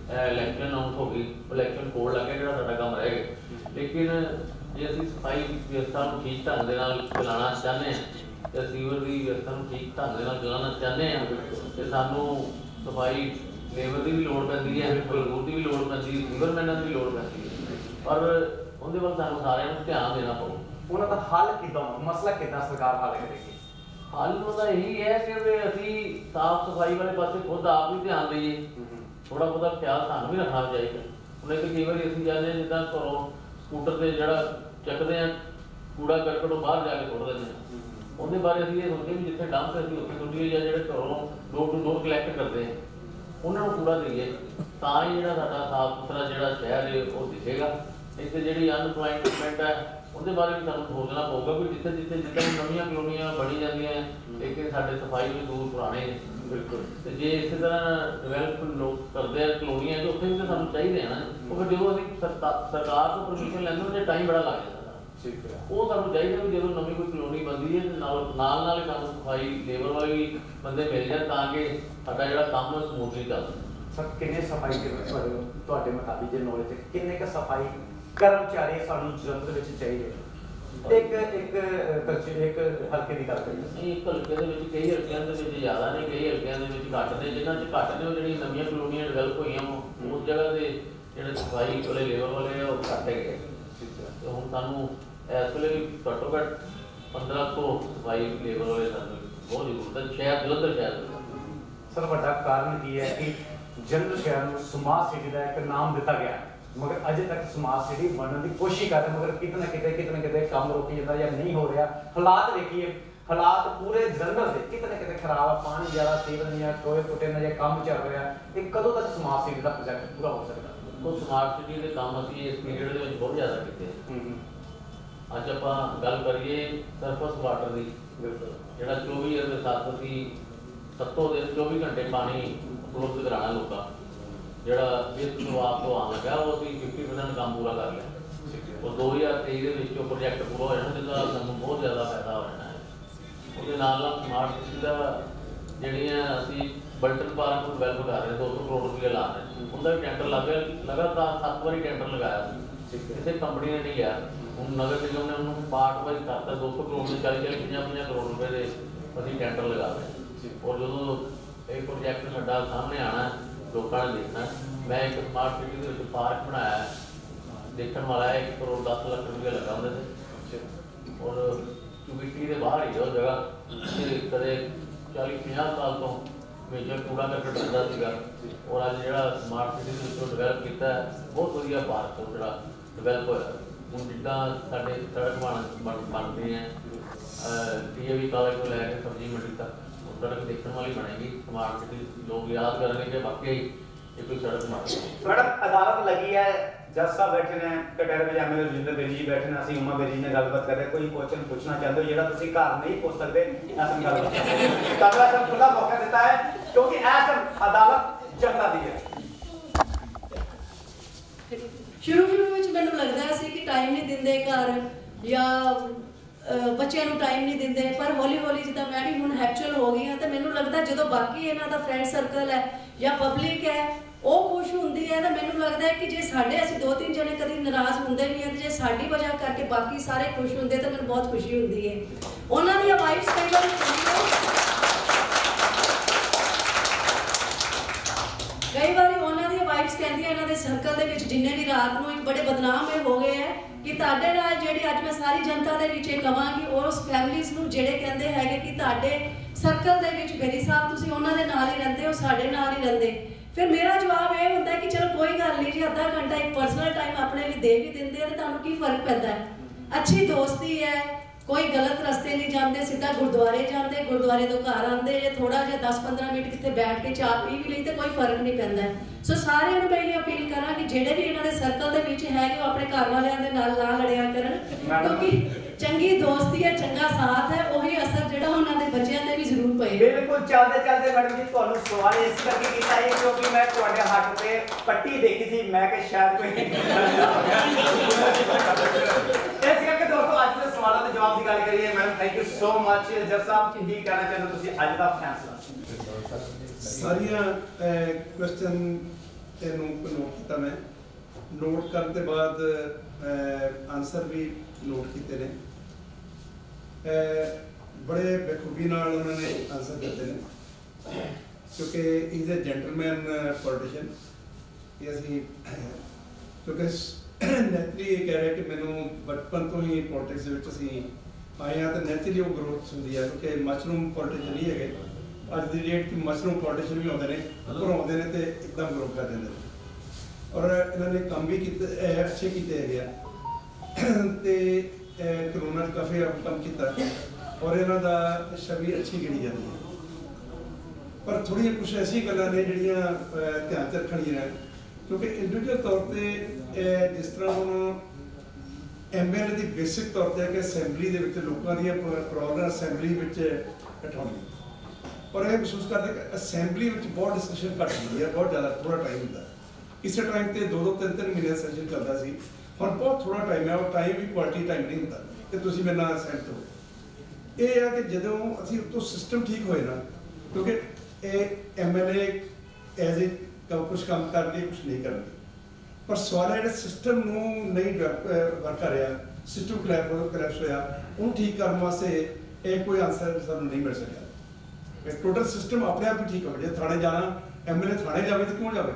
[SPEAKER 2] इलैक्शन अनाउंस हो गई, इलैक्शन कोड लग गया, जो काम रह गया। लेकिन जे असीं सफाई व्यवस्था को ठीक ढंग दे नाल चलाना चाहते हैं तो सीवर की व्यवस्था को ठीक ढंग दे नाल चलाना चाहते हैं तो सानू सफाई लेबर की भी लोड़ पैंदी है, मजदूर की भी लोड़ पैंदी है, सीवरमैनां की भी लोड़ पैंदी है, पर उहदे वल सानू सारिਆਂ ਨੂੰ ध्यान देना पਊ।
[SPEAKER 1] ਉਹਨਾਂ ਦਾ हल किदां मसला किदां सरकार हल करेगी?
[SPEAKER 2] हल तो यही है कि असीं साफ सफाई वाले पासे खुद आप भी ध्यान दईए, थोड़ा बहुत ख्याल सानू भी रखना चाहिए। ਹੁਣ एक कई बार असीं जाने जिद्दां घरों स्कूटर से जिहड़ा चकदे आ कूड़ा करकट ਉਹ ਬਾਹਰ ਜਾ ਕੇ ਸੁੱਟ ਦਿੰਦੇ ਆ, ਉਹਦੇ ਬਾਰੇ ਅਸੀਂ ਇਹ ਸੋਚਦੇ ਵੀ ਜਿੱਥੇ ਡੰਪ ਅਸੀਂ ਉੱਥੇ ਸੁੱਟੀਏ ਜਾਂ ਜਿਹੜੇ ਘਰੋਂ ਡੋਰ ਟੂ ਡੋਰ ਕਲੈਕਟ ਕਰਦੇ ਆ ਉਹਨਾਂ ਨੂੰ ਕੂੜਾ ਦੇਈਏ, ਤਾਂ ਹੀ ਜਿਹੜਾ ਸਾਡਾ ਸਾਫ ਸੁਥਰਾ ਜਿਹੜਾ ਸ਼ਹਿਰ ਹੈ ਉਹ ਦਿਖੇਗਾ। ਇੱਥੇ ਜਿਹੜੀ ਅਨਪਲਾਇਮੈਂਟ ਹੈ ਉਹਦੇ ਬਾਰੇ ਵੀ ਸਾਨੂੰ ਸੋਚਣਾ ਪਊਗਾ ਵੀ ਜਿੱਥੇ ਜਿੱਥੇ ਜਿੱਦਾਂ ਨਵੀਆਂ ਕਲੋਨੀਆਂ ਬਣੀ ਜਾਂਦੀਆਂ ਲੇਕਿਨ ਸਾਡੇ ਸਫਾਈ ਮਜ਼ਦੂਰ ਪੁਰਾਣੇ ਨੇ ਬਿਲਕੁਲ, ਤੇ ਜੇ ਇਸੇ ਤਰ੍ਹਾਂ ਡਿਵੈਲਪ ਲੋਕ ਕਰਦੇ ਆ ਕਲੋਨੀਆਂ ਜੋ ਉੱਥੇ ਵੀ ਤਾਂ ਸਾਨੂੰ ਚਾਹੀਦੇ ਆ ਨਾ, ਉਹ ਫਿਰ ਜਦੋਂ ਅਸੀਂ ਸਰਕਾਰ ਤੋਂ ਪਰਮਿਸ਼ਨ ਲੈਂਦੇ ਉਹਦੇ ਟਾਈਮ ਬੜਾ ਲੱਗ ਜਾਂਦਾ।
[SPEAKER 1] ਠੀਕ ਹੈ,
[SPEAKER 2] ਉਹ ਸਾਨੂੰ ਚਾਹੀਦਾ ਵੀ ਜਦੋਂ ਨਵੀਂ ਕੋਈ ਕਲੋਨੀ ਬਣਦੀ ਹੈ ਨਾਲ ਨਾਲ ਹੀ ਸਾਨੂੰ ਸਫਾਈ ਲੇਬਰ ਵਾਲੇ ਵੀ ਬੰਦੇ ਮਿਲ ਜਾਣ ਤਾਂ ਕਿ ਸਾਡਾ ਜਿਹੜਾ ਕੰਮ ਸਮੂਥਲੀ ਚੱਲ ਸਕੇ।
[SPEAKER 1] ਸਰ ਕਿੰਨੇ ਸਫਾਈ ਤੁਹਾਡੇ ਮੁਤਾਬਿਕ ਜੇ ਨੌਲੇਜ ਹੈ ਕਿੰਨੇ ਕ ਸਫਾਈ ਕਰਮਚਾਰੀ ਸਾਨੂੰ ਜਲੰਧਰ ਵਿੱਚ ਚਾਹੀਦੇ? ਇੱਕ ਹਲਕੇ ਦੀ ਗੱਲ ਕਰੀਏ,
[SPEAKER 2] ਇੱਕ ਹਲਕੇ ਦੇ ਵਿੱਚ ਕਈ ਹਲਕਿਆਂ ਦੇ ਵਿੱਚ ਜ਼ਿਆਦਾ ਨੇ, ਕਈ ਹਲਕਿਆਂ ਦੇ ਵਿੱਚ ਘੱਟ ਨੇ, ਜਿਨ੍ਹਾਂ 'ਚ ਘੱਟ ਨੇ ਉਹ ਜਿਹੜੀਆਂ ਨਵੀਆਂ ਕਲੋਨੀਆਂ ਡਿਵੈਲਪ ਹੋਈਆਂ ਉਸ ਜਗ੍ਹਾ ਦੇ ਜਿਹੜੇ ਸਫਾਈ ਵਾਲੇ ਲੇਬਰ ਵਾਲੇ ਆ ਉਹ ਘੱਟ ਹੈਗੇ। ਤੇ ਹੁਣ ਸਾਨੂੰ ਇਸ ਵੇਲੇ ਵੀ ਘੱਟੋ ਘੱਟ 1500 ਸਫਾਈ ਲੇਬਰ ਵਾਲੇ ਸਾਨੂੰ ਬਹੁਤ ਜ਼ਰੂਰਤ ਹੈ ਸ਼ਹਿਰ ਜਲੰਧਰ ਸ਼ਹਿਰ ਦੇ।
[SPEAKER 1] ਸਰ ਵੱਡਾ ਕਾਰਨ ਕੀ ਹੈ ਕਿ ਜਲੰਧਰ ਸ਼ਹਿਰ ਨੂੰ ਸਮਾਰਟ ਸਿਟੀ ਦਾ ਇੱਕ ਨਾਮ ਦਿੱਤਾ ਗਿਆ ਮਗਰ ਅਜੇ ਤੱਕ ਸਮਾਰਟ ਸਿਟੀ ਬਣਨ ਦੀ ਕੋਸ਼ਿਸ਼ ਕਰ ਰਹੇ ਮਗਰ ਕਿਤੇ ਨਾ ਕਿਤੇ ਕੰਮ ਰੋਕੀ ਜਾਂਦਾ ਜਾਂ ਨਹੀਂ ਹੋ ਰਿਹਾ। ਹਾਲਾਤ ਵੇਖੀਏ, ਹਾਲਾਤ ਪੂਰੇ ਜਲੰਧਰ ਦੇ ਕਿਤੇ ਨਾ ਕਿਤੇ ਖਰਾਬ ਆ, ਪਾਣੀ ਜ਼ਿਆਦਾ ਸੀਵਰ ਨਹੀਂ ਆ, ਟੋਏ ਟੁੱਟੇ ਨੇ, ਜਾਂ ਕੰਮ ਚੱਲ ਰਿਹਾ। ਇਹ ਕਦੋਂ ਤੱਕ ਸਮਾਰਟ ਸਿਟੀ ਦਾ ਪ੍ਰੋਜੈਕਟ ਪੂਰਾ ਹੋ ਸਕਦਾ?
[SPEAKER 2] ਉਹ ਸਮਾਰਟ ਸਿਟੀ ਦੇ ਕੰਮ ਅਸੀਂ ਇਸ ਪੀਰੀਅਡ ਦੇ ਵਿੱਚ ਬਹੁਤ ਜ਼ਿਆਦਾ ਕੀਤੇ। ਅੱਜ ਆਪਾਂ ਗੱਲ ਕਰੀਏ ਸਰਫਸ ਵਾਟਰ ਦੀ, ਜਿਹੜਾ 24 ਦੇ ਸਾਥ ਅਸੀਂ 7 ਦਿਨ 24 ਘੰਟੇ ਪਾਣੀ ਉਪਲਬਧ ਕਰਾਉਣਾ ਲੋਕਾਂ, ਜਿਹੜਾ ਇਸ ਸ਼ੁਰੂਆਤ ਤੋਂ ਆਉਣ ਲੱਗਾ ਉਹ ਅਸੀਂ 50% ਕੰਮ ਪੂਰਾ ਕਰ ਲਿਆ। ਉਹ 2023 ਦੇ ਵਿੱਚ ਉਹ ਪ੍ਰੋਜੈਕਟ ਪੂਰਾ ਹੋ ਜਾਣਾ ਜਿਹਦਾ ਸਾਨੂੰ ਬਹੁਤ ਜ਼ਿਆਦਾ ਫਾਇਦਾ ਹੋ ਜਾਣਾ ਹੈ। ਉਹਦੇ ਨਾਲ ਨਾਲ ਸਮਾਰਟ ਸਿਟੀ ਦਾ ਜਿਹੜੀਆਂ ਅਸੀਂ ਬਲਟਨ ਪਾਰਕ ਨੂੰ ਡਿਵੈਲਪ ਕਰ ਰਹੇ 200 ਕਰੋੜ ਰੁਪਏ ਲਾ ਰਹੇ, ਉਹਦਾ ਵੀ ਟੈਂਡਰ ਲੱਗ ਗਿਆ, ਲਗਾਤਾਰ 7 ਵਾਰੀ ਟੈਂਡਰ ਲਗਾਇਆ ਸੀ, ਕਿਸੇ ਕੰਪਨੀ ਨੇ ਨਹੀਂ ਲਿਆ। ਹੁਣ ਨਗਰ ਨਿਗਮ ਨੇ ਉਹਨੂੰ ਪਾਰਟ ਵਾਈਜ਼ ਕਰਤਾ, 200 ਕਰੋੜ ਦੇ 40-50 ਕਰੋੜ ਰੁਪਏ ਦੇ ਅਸੀਂ ਟੈਂਡਰ ਲਗਾ ਰਹੇ। ਔਰ ਜਦੋਂ ਇਹ ਪ੍ਰੋਜੈਕਟ ਸਾਡਾ ਸਾਹਮਣੇ ਆਉਣਾ ਲੋਕਾਂ ਨੇ ਦੇਖਣਾ। ਮੈਂ ਇੱਕ ਸਮਾਰਟ ਸਿਟੀ ਦੇ ਵਿੱਚ ਪਾਰਕ ਬਣਾਇਆ, ਦੇਖਣ ਵਾਲਾ 1 ਕਰੋੜ 10 ਲੱਖ ਰੁਪਏ ਲੱਗਾ ਉਹਦੇ ਤੇ, ਔਰ ਚੁਬੀਟੀ ਦੇ ਬਾਹਰ ਹੀ ਉਹ ਜਗ੍ਹਾ ਕਦੇ 40-50 ਸਾਲ ਤੋਂ ਮੇਜਰ ਕੂੜਾ ਕਰਕਟ ਰਹਿੰਦਾ ਸੀਗਾ। ਔਰ ਅੱਜ ਜਿਹੜਾ ਸਮਾਰਟ ਸਿਟੀ ਦੇ ਵਿੱਚੋਂ ਡਿਵੈਲਪ ਕੀਤਾ ਬਹੁਤ ਵਧੀਆ ਪਾਰਕ ਉਹ ਜਿਹੜਾ ਡਿਵੈਲਪ ਹੋਇਆ। ਹੁਣ ਜਿੱਦਾਂ ਸਾਡੇ ਸੜਕ ਬਣ ਰਹੀ ਹੈ DAV ਕਾਲਜ ਤੋਂ ਲੈ ਕੇ ਸਬਜ਼ੀ ਮੰਡੀ ਤੱਕ सड़क देखने वाली बनेगी स्मार्ट सिटी, लोग याद करेंगे कि वाकई ये कोई सड़क बन रही है।
[SPEAKER 1] मैडम अदालत लगी है, जज साहब बैठे ने, कटहरे में एमएलए रजिंदर बेरी जी बैठे ने, ਅਸੀਂ ਉਮਾ बेरी ने गलबात कर रहे, कोई क्वेश्चन पूछना चाहते हो ਜਿਹੜਾ ਤੁਸੀਂ ਘਰ ਨਹੀਂ ਪੁੱਛ ਸਕਦੇ ਅਸੀਂ गलबात करना सब खुला मौका देता है क्योंकि ऐसा अदालत जनता दी है।
[SPEAKER 9] ਸ਼ੁਰੂ ਵਿੱਚ ਮੈਨੂੰ ਲੱਗਦਾ ਸੀ ਕਿ ਟਾਈਮ ਨਹੀਂ ਦਿੰਦੇ ਘਰ ਜਾਂ ਬੱਚਿਆਂ ਨੂੰ ਟਾਈਮ ਨਹੀਂ ਦਿੰਦੇ, ਪਰ ਹੌਲੀ ਹੌਲੀ ਜਿੱਦਾਂ ਮੈਂ ਵੀ ਹੁਣ ਹੈਪਚੁਅਲ ਹੋ ਗਈ ਹਾਂ ਤੇ ਮੈਨੂੰ ਲੱਗਦਾ ਜਦੋਂ ਬਾਕੀ ਇਹਨਾਂ ਦਾ ਫਰੈਂਡ ਸਰਕਲ ਹੈ ਜਾਂ ਪਬਲਿਕ ਹੈ ਉਹ ਖੁਸ਼ ਹੁੰਦੀ ਹੈ ਤਾਂ ਮੈਨੂੰ ਲੱਗਦਾ ਹੈ ਕਿ ਜੇ ਸਾਡੇ ਅਸੀਂ 2-3 ਜਣੇ ਕਦੀ ਨਾਰਾਜ਼ ਹੁੰਦੇ ਵੀ ਹਾਂ ਤੇ ਜੇ ਸਾਡੀ ਵਜ੍ਹਾ ਕਰਕੇ ਬਾਕੀ ਸਾਰੇ ਖੁਸ਼ ਹੁੰਦੇ ਤਾਂ ਮੈਨੂੰ ਬਹੁਤ ਖੁਸ਼ੀ ਹੁੰਦੀ ਹੈ। ਉਹਨਾਂ ਦੀਆਂ ਵਾਈਫਸ ਕਈ ਵਾਰ ਉਹਨਾਂ ਦੀਆਂ ਵਾਈਫਸ ਕਹਿੰਦੀਆਂ ਇਹਨਾਂ ਦੇ ਸਰਕਲ ਦੇ ਵਿੱਚ ਜਿੰਨੇ ਵੀ ਰਾਤ ਨੂੰ ਇੱਕ ਬੜੇ ਬਦਨਾਮ ਹੋ ਗਏ ਹੈ ਕਿ ਤੁਹਾਡੇ ਨਾਲ ਜਿਹੜੀ ਅੱਜ ਮੈਂ ਸਾਰੀ ਜਨਤਾ ਦੇ ਵਿੱਚ ਇਹ ਕਹਾਂਗੀ ਉਸ ਫੈਮਿਲੀਜ਼ ਨੂੰ ਜਿਹੜੇ ਕਹਿੰਦੇ ਹੈਗੇ ਕਿ ਤੁਹਾਡੇ ਸਰਕਲ ਦੇ ਵਿੱਚ ਬੇਰੀ ਸਾਹਿਬ ਤੁਸੀਂ ਉਹਨਾਂ ਦੇ ਨਾਲ ਹੀ ਰਹਿੰਦੇ ਹੋ, ਸਾਡੇ ਨਾਲ ਹੀ ਰਹਿੰਦੇ, ਫਿਰ ਮੇਰਾ ਜਵਾਬ ਇਹ ਹੁੰਦਾ ਕਿ ਚਲੋ ਕੋਈ ਗੱਲ ਨਹੀਂ ਜੀ, ਅੱਧਾ ਘੰਟਾ ਇੱਕ ਪਰਸਨਲ ਟਾਈਮ ਆਪਣੇ ਲਈ ਦੇ ਵੀ ਦਿੰਦੇ ਆ ਤੇ ਤੁਹਾਨੂੰ ਕੀ ਫਰਕ ਪੈਂਦਾ ਹੈ। ਅੱਛੀ ਦੋਸਤੀ ਹੈ, ਕੋਈ ਗਲਤ ਰਸਤੇ ਨਹੀਂ ਜਾਂਦੇ, ਸਿੱਧਾ ਗੁਰਦੁਆਰੇ ਜਾਂਦੇ, ਗੁਰਦੁਆਰੇ ਤੋਂ ਘਰ ਆਉਂਦੇ, ਜੇ ਥੋੜਾ ਜਿਹਾ 10-15 ਮਿੰਟ ਕਿਤੇ ਬੈਠ ਕੇ ਚਾਹ ਪੀ ਵੀ ਲਈ ਤੇ ਕੋਈ ਫਰਕ ਨਹੀਂ ਪੈਂਦਾ। ਸੋ ਸਾਰਿਆਂ ਨੂੰ ਮੈਂ ਇਹ ਅਪੀਲ ਕਰਾਂ ਕਿ ਜਿਹੜੇ ਵੀ ਇਹਨਾਂ ਦੇ ਸਰਕਲ ਦੇ ਵਿੱਚ ਹੈਗੇ ਉਹ ਆਪਣੇ ਘਰ ਵਾਲਿਆਂ ਦੇ ਨਾਲ ਨਾ ਲੜਿਆ ਕਰਨ, ਕਿਉਂਕਿ ਚੰਗੀ ਦੋਸਤੀ ਹੈ, ਚੰਗਾ ਸਾਥ ਹੈ, ਉਹੀ ਅਸਰ ਜਿਹੜਾ ਉਹਨਾਂ ਦੇ ਬੱਚਿਆਂ ਤੇ ਵੀ ਜ਼ਰੂਰ ਪਏ।
[SPEAKER 1] ਬਿਲਕੁਲ ਚੱਲਦੇ ਮੈਡਮ ਜੀ ਤੁਹਾਨੂੰ ਸਵਾਲ ਇਸ ਕਰਕੇ ਕੀਤਾ ਹੈ ਕਿਉਂਕਿ ਮੈਂ ਤੁਹਾਡੇ ਹੱਥ ਤੇ ਪੱਟੀ ਦੇਖੀ ਸੀ, ਮੈਂ ਕਿ ਸ਼ਾਇਦ ਕੋਈ ਇਸ ਕਰਕੇ ਦੋਸਤੋ ਅੱਜ ਦੇ ਸਵਾਲਾਂ ਦੇ ਜਵਾਬ ਦੀ ਗੱਲ ਕਰੀਏ। Madam thank you so much. ਜੱਜ ਸਾਹਿਬ ਕੀ ਕਹਿਣਾ ਚਾਹੁੰਦੇ ਤੁਸੀਂ ਅੱਜ ਦਾ ਫੈਸਲਾ?
[SPEAKER 3] ਸਾਰੀਆਂ ਕੁਐਸਚਨ
[SPEAKER 10] ਇਹਨੂੰ ਨੋਟ ਕੀਤਾ ਮੈਂ। ਨੋਟ ਕਰਨ ਤੋਂ ਬਾਅਦ ਆਨਸਰ ਵੀ ਨੋਟ ਕੀਤੇ ਨੇ। ਬੜੇ ਬਖੂਬੀ ਨਾਲ ਉਹਨਾਂ ਨੇ ਆਨਸਰ ਦਿੱਤੇ ਨੇ, ਕਿਉਂਕਿ ਇਜ਼ ਅ ਜੈਂਟਲਮੈਨ ਪੋਲੀਟੀਸ਼ੀਅਨ। ਕਿ ਅਸੀਂ ਕਿਉਂਕਿ ਨੈਚੁਰਲੀ ਇਹ ਕਹਿ ਰਿਹਾ ਕਿ ਮੈਨੂੰ ਬਚਪਨ ਤੋਂ ਹੀ ਪੋਲੀਟਿਕਸ ਦੇ ਵਿੱਚ ਅਸੀਂ ਆਏ ਹਾਂ, ਤਾਂ ਨੈਚੁਰਲੀ ਉਹ ਗਰੋਥ ਹੁੰਦੀ ਹੈ, ਕਿਉਂਕਿ ਮਸ਼ਰੂਮ ਪੋਲੀਟੀਸ਼ੀਅਨ ਨਹੀਂ ਹੈਗੇ। ਅੱਜ ਦੀ ਡੇਟ 'ਚ ਮਸ਼ਰੂਮ ਪੋਲੀਟੀਸ਼ੀਅਨ ਵੀ ਆਉਂਦੇ ਨੇ, ਭਰਾਉਂਦੇ ਨੇ ਤੇ ਇੱਕਦਮ ਗਰੋ ਕਰ ਦਿੰਦੇ ਨੇ। ਔਰ ਇਹਨਾਂ ਨੇ ਕੰਮ ਵੀ ਕੀਤੇ, ਅੱਛੇ ਕੀਤੇ ਹੈਗੇ ਆ। ਤੇ ਕਰੋਨਾ 'ਚ ਕਾਫੀ ਕੰਮ ਕੀਤਾ ਔਰ ਇਹਨਾਂ ਦਾ ਛਵੀ ਅੱਛੀ ਗਿਣੀ ਜਾਂਦੀ ਹੈ। ਪਰ ਥੋੜ੍ਹੀਆਂ ਕੁਛ ਐਸੀ ਗੱਲਾਂ ਨੇ ਜਿਹੜੀਆਂ ਧਿਆਨ 'ਚ ਰੱਖਣੀਆਂ ਨੇ, ਕਿਉਂਕਿ ਇੰਡੀਵਿਜੂਅਲ ਤੌਰ 'ਤੇ ਜਿਸ ਤਰ੍ਹਾਂ ਹੁਣ MLA ਦੀ ਬੇਸਿਕ ਤੌਰ 'ਤੇ ਹੈ ਕਿ ਅਸੈਂਬਲੀ ਦੇ ਵਿੱਚ ਲੋਕਾਂ ਦੀਆਂ ਪ੍ਰੋਬਲਮ ਅਸੈਂਬਲੀ ਵਿੱਚ ਉਠਾਉਣੀ। ਪਰ ਇਹ ਮਹਿਸੂਸ ਕਰਦੇ ਕਿ ਅਸੈਂਬਲੀ ਵਿੱਚ ਬਹੁਤ ਡਿਸਕਸ਼ਨ ਘੱਟ ਹੁੰਦੀ ਹੈ, ਬਹੁਤ ਜ਼ਿਆਦਾ ਥੋੜ੍ਹਾ ਟਾਈਮ ਹੁੰਦਾ। ਕਿਸੇ ਟਾਈਮ ਤੇ 2-2 3-3 ਮਹੀਨੇ ਸੈਸ਼ਨ ਚੱਲਦਾ ਸੀ, ਹੁਣ ਬਹੁਤ ਥੋੜ੍ਹਾ ਟਾਈਮ ਹੈ। ਉਹ ਟਾਈਮ ਵੀ ਕੁਆਲਿਟੀ ਟਾਈਮ ਨਹੀਂ ਹੁੰਦਾ ਕਿ ਤੁਸੀਂ ਮੇਰੇ ਨਾਲ ਸਹਿਮਤ ਹੋ। ਇਹ ਹੈ ਕਿ ਜਦੋਂ ਅਸੀਂ ਉੱਤੋਂ ਸਿਸਟਮ ਠੀਕ ਹੋਏ ਨਾ, ਕਿਉਂਕਿ ਇਹ MLA ਐਜ਼ ਏ ਕੁਛ ਕੰਮ ਕਰਦੇ ਕੁਛ ਨਹੀਂ ਕਰਦੇ, ਪਰ ਸਵਾਲ ਹੈ ਜਿਹੜਾ ਸਿਸਟਮ ਨੂੰ ਨਹੀਂ ਵਰਕ ਕਰ ਰਿਹਾ, ਸਿਸਟਮ ਕਲੈਪਸ ਹੋਇਆ, ਉਹਨੂੰ ਠੀਕ ਕਰਨ ਵਾਸਤੇ ਇਹ ਕੋਈ ਆਨਸਰ ਸਾਨੂੰ ਨਹੀਂ ਮਿਲ ਸਕਿਆ। ਟੋਟਲ ਸਿਸਟਮ ਆਪਣੇ ਆਪ ਹੀ ਠੀਕ ਹੋਵੇ। ਜੇ ਥਾਣੇ ਜਾਣਾ, MLA ਥਾਣੇ ਜਾਵੇ ਤਾਂ ਕਿਉਂ ਜਾਵੇ?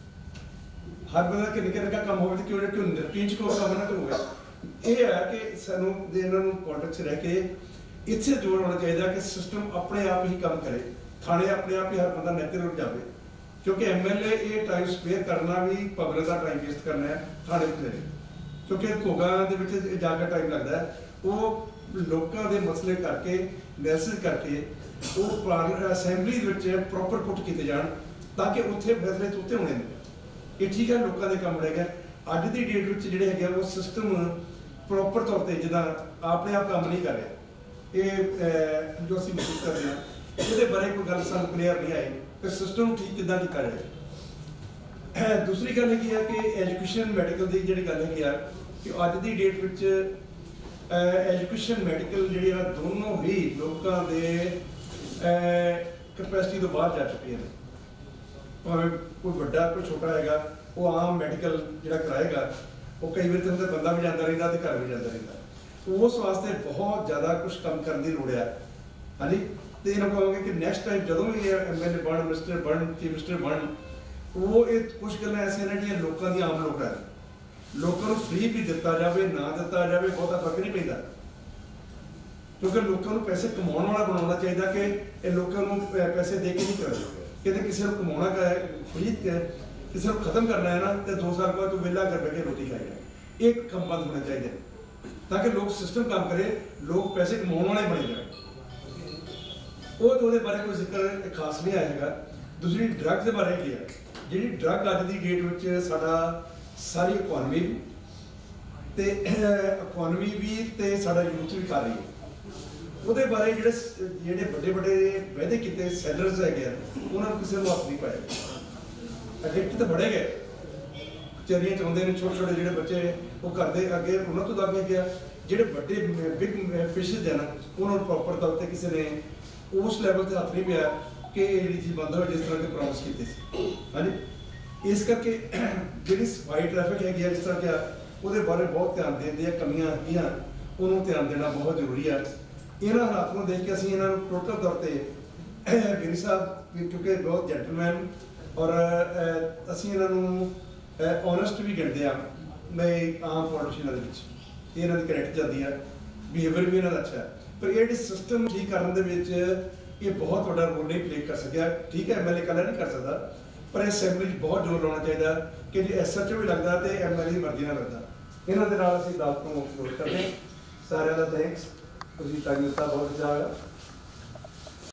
[SPEAKER 10] ਹਰ ਬੰਦਾ ਕਿ ਨਿੱਕਾ ਨਿੱਕਾ ਕੰਮ ਹੋਵੇ ਤਾਂ ਕਿਉਂ ਰੂਟੀਨ 'ਚ ਕੋਈ ਕੰਮ ਨਾ ਹੋਵੇ। ਇਹ ਹੈ ਕਿ ਸਾਨੂੰ ਇਹਨਾਂ ਨੂੰ ਪੋਲਿਟਿਕਸ ਰਹਿ ਕੇ ਇੱਥੇ ਜ਼ੋਰ ਹੋਣਾ ਚਾਹੀਦਾ ਕਿ ਸਿਸਟਮ ਆਪਣੇ ਆਪ ਹੀ ਕੰਮ ਕਰੇ, ਥਾਣੇ ਆਪਣੇ ਆਪ ਹੀ ਹਰ ਬੰਦਾ ਨੈਚੁਰਲ ਜਾਵੇ। ਕਿਉਂਕਿ MLA ਇਹ ਟਾਈਮ ਸਪੇਅਰ ਕਰਨਾ ਵੀ ਪਬਲਿਕ ਦਾ ਟਾਈਮ ਵੇਸਟ ਕਰਨਾ ਹੈ ਥਾਣੇ ਵਿੱਚ, ਕਿਉਂਕਿ ਘੋਗਾਂ ਦੇ ਵਿੱਚ ਜਾ ਕੇ ਟਾਈਮ ਲੱਗਦਾ ਹੈ। ਉਹ ਲੋਕਾਂ ਦੇ ਮਸਲੇ ਕਰਕੇ ਮੈਸੇਜ ਕਰਕੇ ਉਹ ਅਸੈਂਬਲੀ ਦੇ ਵਿੱਚ ਪ੍ਰੋਪਰ ਪੁੱਟ ਕੀਤੇ ਜਾਣ ਤਾਂ ਕਿ ਉੱਥੇ ਫੈਸਲੇ ਉੱਤੇ ਹੋਣੇ ਨੇ। ਇਹ ਠੀਕ ਹੈ, ਲੋਕਾਂ ਦੇ ਕੰਮ ਰਹਿ ਗਿਆ। ਅੱਜ ਦੀ ਡੇਟ ਵਿੱਚ ਜਿਹੜੇ ਹੈਗੇ ਉਹ ਸਿਸਟਮ ਪ੍ਰੋਪਰ ਤੌਰ 'ਤੇ ਜਿੱਦਾਂ ਆਪਣੇ ਆਪ ਕੰਮ ਨਹੀਂ ਕਰ ਰਿਹਾ। ਇਹ ਜੋ ਅਸੀਂ ਮਹਿਸੂਸ ਕਰਦੇ ਹਾਂ, ਇਹਦੇ ਬਾਰੇ ਕੋਈ ਗੱਲ ਸਾਨੂੰ ਕਲੀਅਰ ਨਹੀਂ ਆਈ ਕਿ ਸਿਸਟਮ ਨੂੰ ਠੀਕ ਕਿੱਦਾਂ ਕੀਤਾ ਜਾਏ। ਦੂਸਰੀ ਗੱਲ ਹੈਗੀ ਹੈ ਕਿ ਐਜੂਕੇਸ਼ਨ ਮੈਡੀਕਲ ਦੀ ਜਿਹੜੀ ਗੱਲ ਹੈਗੀ ਆ ਕਿ ਅੱਜ ਦੀ ਡੇਟ ਵਿੱਚ ਐਜੂਕੇਸ਼ਨ ਮੈਡੀਕਲ ਜਿਹੜੀ ਆ ਦੋਨੋਂ ਹੀ ਲੋਕਾਂ ਦੇ ਕੈਪੈਸਿਟੀ ਤੋਂ ਬਾਹਰ ਜਾ ਚੁੱਕੀਆਂ ਨੇ। ਭਾਵੇਂ ਕੋਈ ਵੱਡਾ ਕੋਈ ਛੋਟਾ ਹੈਗਾ, ਉਹ ਆਮ ਮੈਡੀਕਲ ਜਿਹੜਾ ਕਰਾਏਗਾ, ਉਹ ਕਈ ਵਾਰ ਤਾਂ ਬੰਦਾ ਵੀ ਜਾਂਦਾ ਰਹਿੰਦਾ ਤੇ ਘਰ ਵੀ ਜਾਂਦਾ ਰਹਿੰਦਾ। ਉਸ ਵਾਸਤੇ ਬਹੁਤ ਜ਼ਿਆਦਾ ਕੁਛ ਕੰਮ ਕਰਨ ਦੀ ਲੋੜ ਹੈ। ਹਾਂਜੀ, ਤੇ ਇਹਨਾਂ ਕਹਾਂਗੇ ਕਿ ਨੈਕਸਟ ਟਾਈਮ ਜਦੋਂ ਵੀ MLA ਬਣ, ਮਿਨਿਸਟਰ ਬਣ, ਚੀਫ ਮਿਨਿਸਟਰ ਬਣ, ਉਹ ਇਹ ਕੁਛ ਗੱਲਾਂ ਐਸੀਆਂ ਨੇ ਜਿਹੜੀਆਂ ਲੋਕਾਂ ਦੀਆਂ ਆਮ ਲੋਕਾਂ ਨੇ। ਲੋਕਾਂ ਨੂੰ ਫ੍ਰੀ ਵੀ ਦਿੱਤਾ ਜਾਵੇ, ਨਾ ਦਿੱਤਾ ਜਾਵੇ, ਬਹੁਤਾ ਫਰਕ ਨਹੀਂ ਪੈਂਦਾ, ਕਿਉਂਕਿ ਲੋਕਾਂ ਨੂੰ ਪੈਸੇ ਕਮਾਉਣ ਵਾਲਾ ਬਣਾਉਣਾ ਚਾਹੀਦਾ ਕਿ ਇਹ ਲੋਕਾਂ ਨੂੰ ਪੈਸੇ ਦੇ ਕੇ ਨਹੀਂ ਕਰਨਾ। ਕਿਤੇ ਕਿਸੇ ਨੂੰ ਕਮਾਉਣਾ ਫ੍ਰੀ, ਕਿਸੇ ਨੂੰ ਖਤਮ ਕਰਨਾ ਹੈ ਨਾ, ਤੇ 2 ਸਾਲ ਬਾਅਦ ਤੂੰ ਵਿਹਲਾ ਕਰ ਬੈਠੇ ਰੋਟੀ ਖਾਏਗਾ। ਇਹ ਕੰਮ ਬੰਦ ਹੋਣਾ ਚਾਹੀਦਾ ਤਾਂ ਕਿ ਲੋਕ ਸਿਸਟਮ ਕੰਮ ਕਰੇ, ਲੋਕ ਪੈਸੇ ਕਮਾਉਣ ਵਾਲੇ ਬਣੇ ਜਾਣ। ਉਹਦੇ ਬਾਰੇ ਕੋਈ ਜ਼ਿਕਰ ਖਾਸ ਨਹੀਂ ਆਏਗਾ। ਦੂਸਰੀ ਡਰੱਗ ਦੇ ਬਾਰੇ ਕੀ ਹੈ, ਜਿਹੜੀ ਡਰੱਗ ਅੱਜ ਦੀ ਡੇਟ ਵਿੱਚ ਸਾਡਾ ਸਾਰੀ ਇਕੋਨਮੀ ਤੇ ਸਾਡਾ ਯੂਥ ਵੀ ਕਰ ਰਹੀ ਹੈ। ਉਹਦੇ ਬਾਰੇ ਜਿਹੜੇ ਵੱਡੇ ਵਾਅਦੇ ਕੀਤੇ ਸੈਲਰਸ ਹੈਗੇ ਆ, ਉਹਨਾਂ ਨੂੰ ਕਿਸੇ ਨੂੰ ਹੱਥ ਨਹੀਂ ਪਾਇਆ। ਐਡਿਕਟ ਤਾਂ ਬੜੇ ਗਏ, ਚਰੀਆਂ ਚਾਹੁੰਦੇ ਨੇ, ਛੋਟੇ ਜਿਹੜੇ ਬੱਚੇ ਉਹ ਕਰਦੇ ਅੱਗੇ ਉਹਨਾਂ ਤੋਂ ਅੱਗੇ ਗਿਆ। ਜਿਹੜੇ ਵੱਡੇ ਬਿਗ ਫਿਸ਼ਿਸ ਹੈ ਨਾ, ਉਹਨਾਂ ਨੂੰ ਪ੍ਰੋਪਰ ਤੌਰ 'ਤੇ ਕਿਸੇ ਨੇ ਉਸ ਲੈਵਲ 'ਤੇ ਹੱਥ ਨਹੀਂ ਪਿਆ ਕਿ ਇਹ ਜਿਹੜੀ ਚੀਜ਼ ਬੰਦ ਹੋਵੇ ਜਿਸ ਤਰ੍ਹਾਂ ਕਿ ਪ੍ਰੋਮਿਸ ਕੀਤੀ ਸੀ। ਹਾਂਜੀ, ਇਸ ਕਰਕੇ ਜਿਹੜੀ ਸਫਾਈ ਟ੍ਰੈਫਿਕ ਹੈਗੀ ਆ, ਜਿਸ ਤਰ੍ਹਾਂ ਕਿ ਉਹਦੇ ਬਾਰੇ ਬਹੁਤ ਧਿਆਨ ਦੇਣ ਦੀਆਂ ਕਮੀਆਂ ਹੈਗੀਆਂ, ਉਹਨੂੰ ਧਿਆਨ ਦੇਣਾ ਬਹੁਤ ਜ਼ਰੂਰੀ ਹੈ। ਇਹਨਾਂ ਹਾਲਾਤ ਨੂੰ ਦੇਖ ਕੇ ਅਸੀਂ ਇਹਨਾਂ ਨੂੰ ਟੋਟਲ ਤੌਰ 'ਤੇ ਗਿਰੀ ਸਾਹਿਬ ਕਿਉਂਕਿ ਬਹੁਤ ਜੈਂਟਲਮੈਨ ਔਰ ਅਸੀਂ ਇਹਨਾਂ ਨੂੰ ਓਨੈਸਟ ਵੀ ਗਿਣਦੇ ਹਾਂ। ਮੈਂ ਆਮ ਪੋਲੀਟੀਸ਼ੀਅਨਾਂ ਦੇ ਵਿੱਚ ਇਹਨਾਂ ਦੀ ਕਰੈਕਟ ਜਾਂਦੀ ਹੈ, ਬਿਹੇਵੀਅਰ ਵੀ ਇਹਨਾਂ ਦਾ ਅੱਛਾ ਹੈ, ਪਰ ਇਹ ਜਿਹੜੇ ਸਿਸਟਮ ਠੀਕ ਕਰਨ ਦੇ ਵਿੱਚ ਇਹ ਬਹੁਤ ਵੱਡਾ ਰੋਲ ਨਹੀਂ ਪਲੇ ਕਰ ਸਕਿਆ। ਠੀਕ ਹੈ, MLA ਇਕੱਲਾ ਨਹੀਂ ਕਰ ਸਕਦਾ, ਪਰ ਇਹ ਅਸੈਂਬਲੀ 'ਚ ਬਹੁਤ ਜ਼ੋਰ ਲਾਉਣਾ ਚਾਹੀਦਾ ਕਿ ਜੇ SHO ਵੀ ਲੱਗਦਾ ਤੇ MLA ਦੀ ਮਰਜ਼ੀ ਨਾਲ ਲੱਗਦਾ। ਇਹਨਾਂ ਦੇ ਨਾਲ ਅਸੀਂ ਅਦਾਲਤ ਨੂੰ ਕਲੋਜ਼ ਕਰਦੇ ਹਾਂ। ਸਾਰਿਆਂ ਦਾ ਥੈਂਕਸ, ਤੁਸੀਂ ਟਾਈਮ ਦਿੱਤਾ, ਬਹੁਤ ਅੱਛਾ ਹੋਇਆ।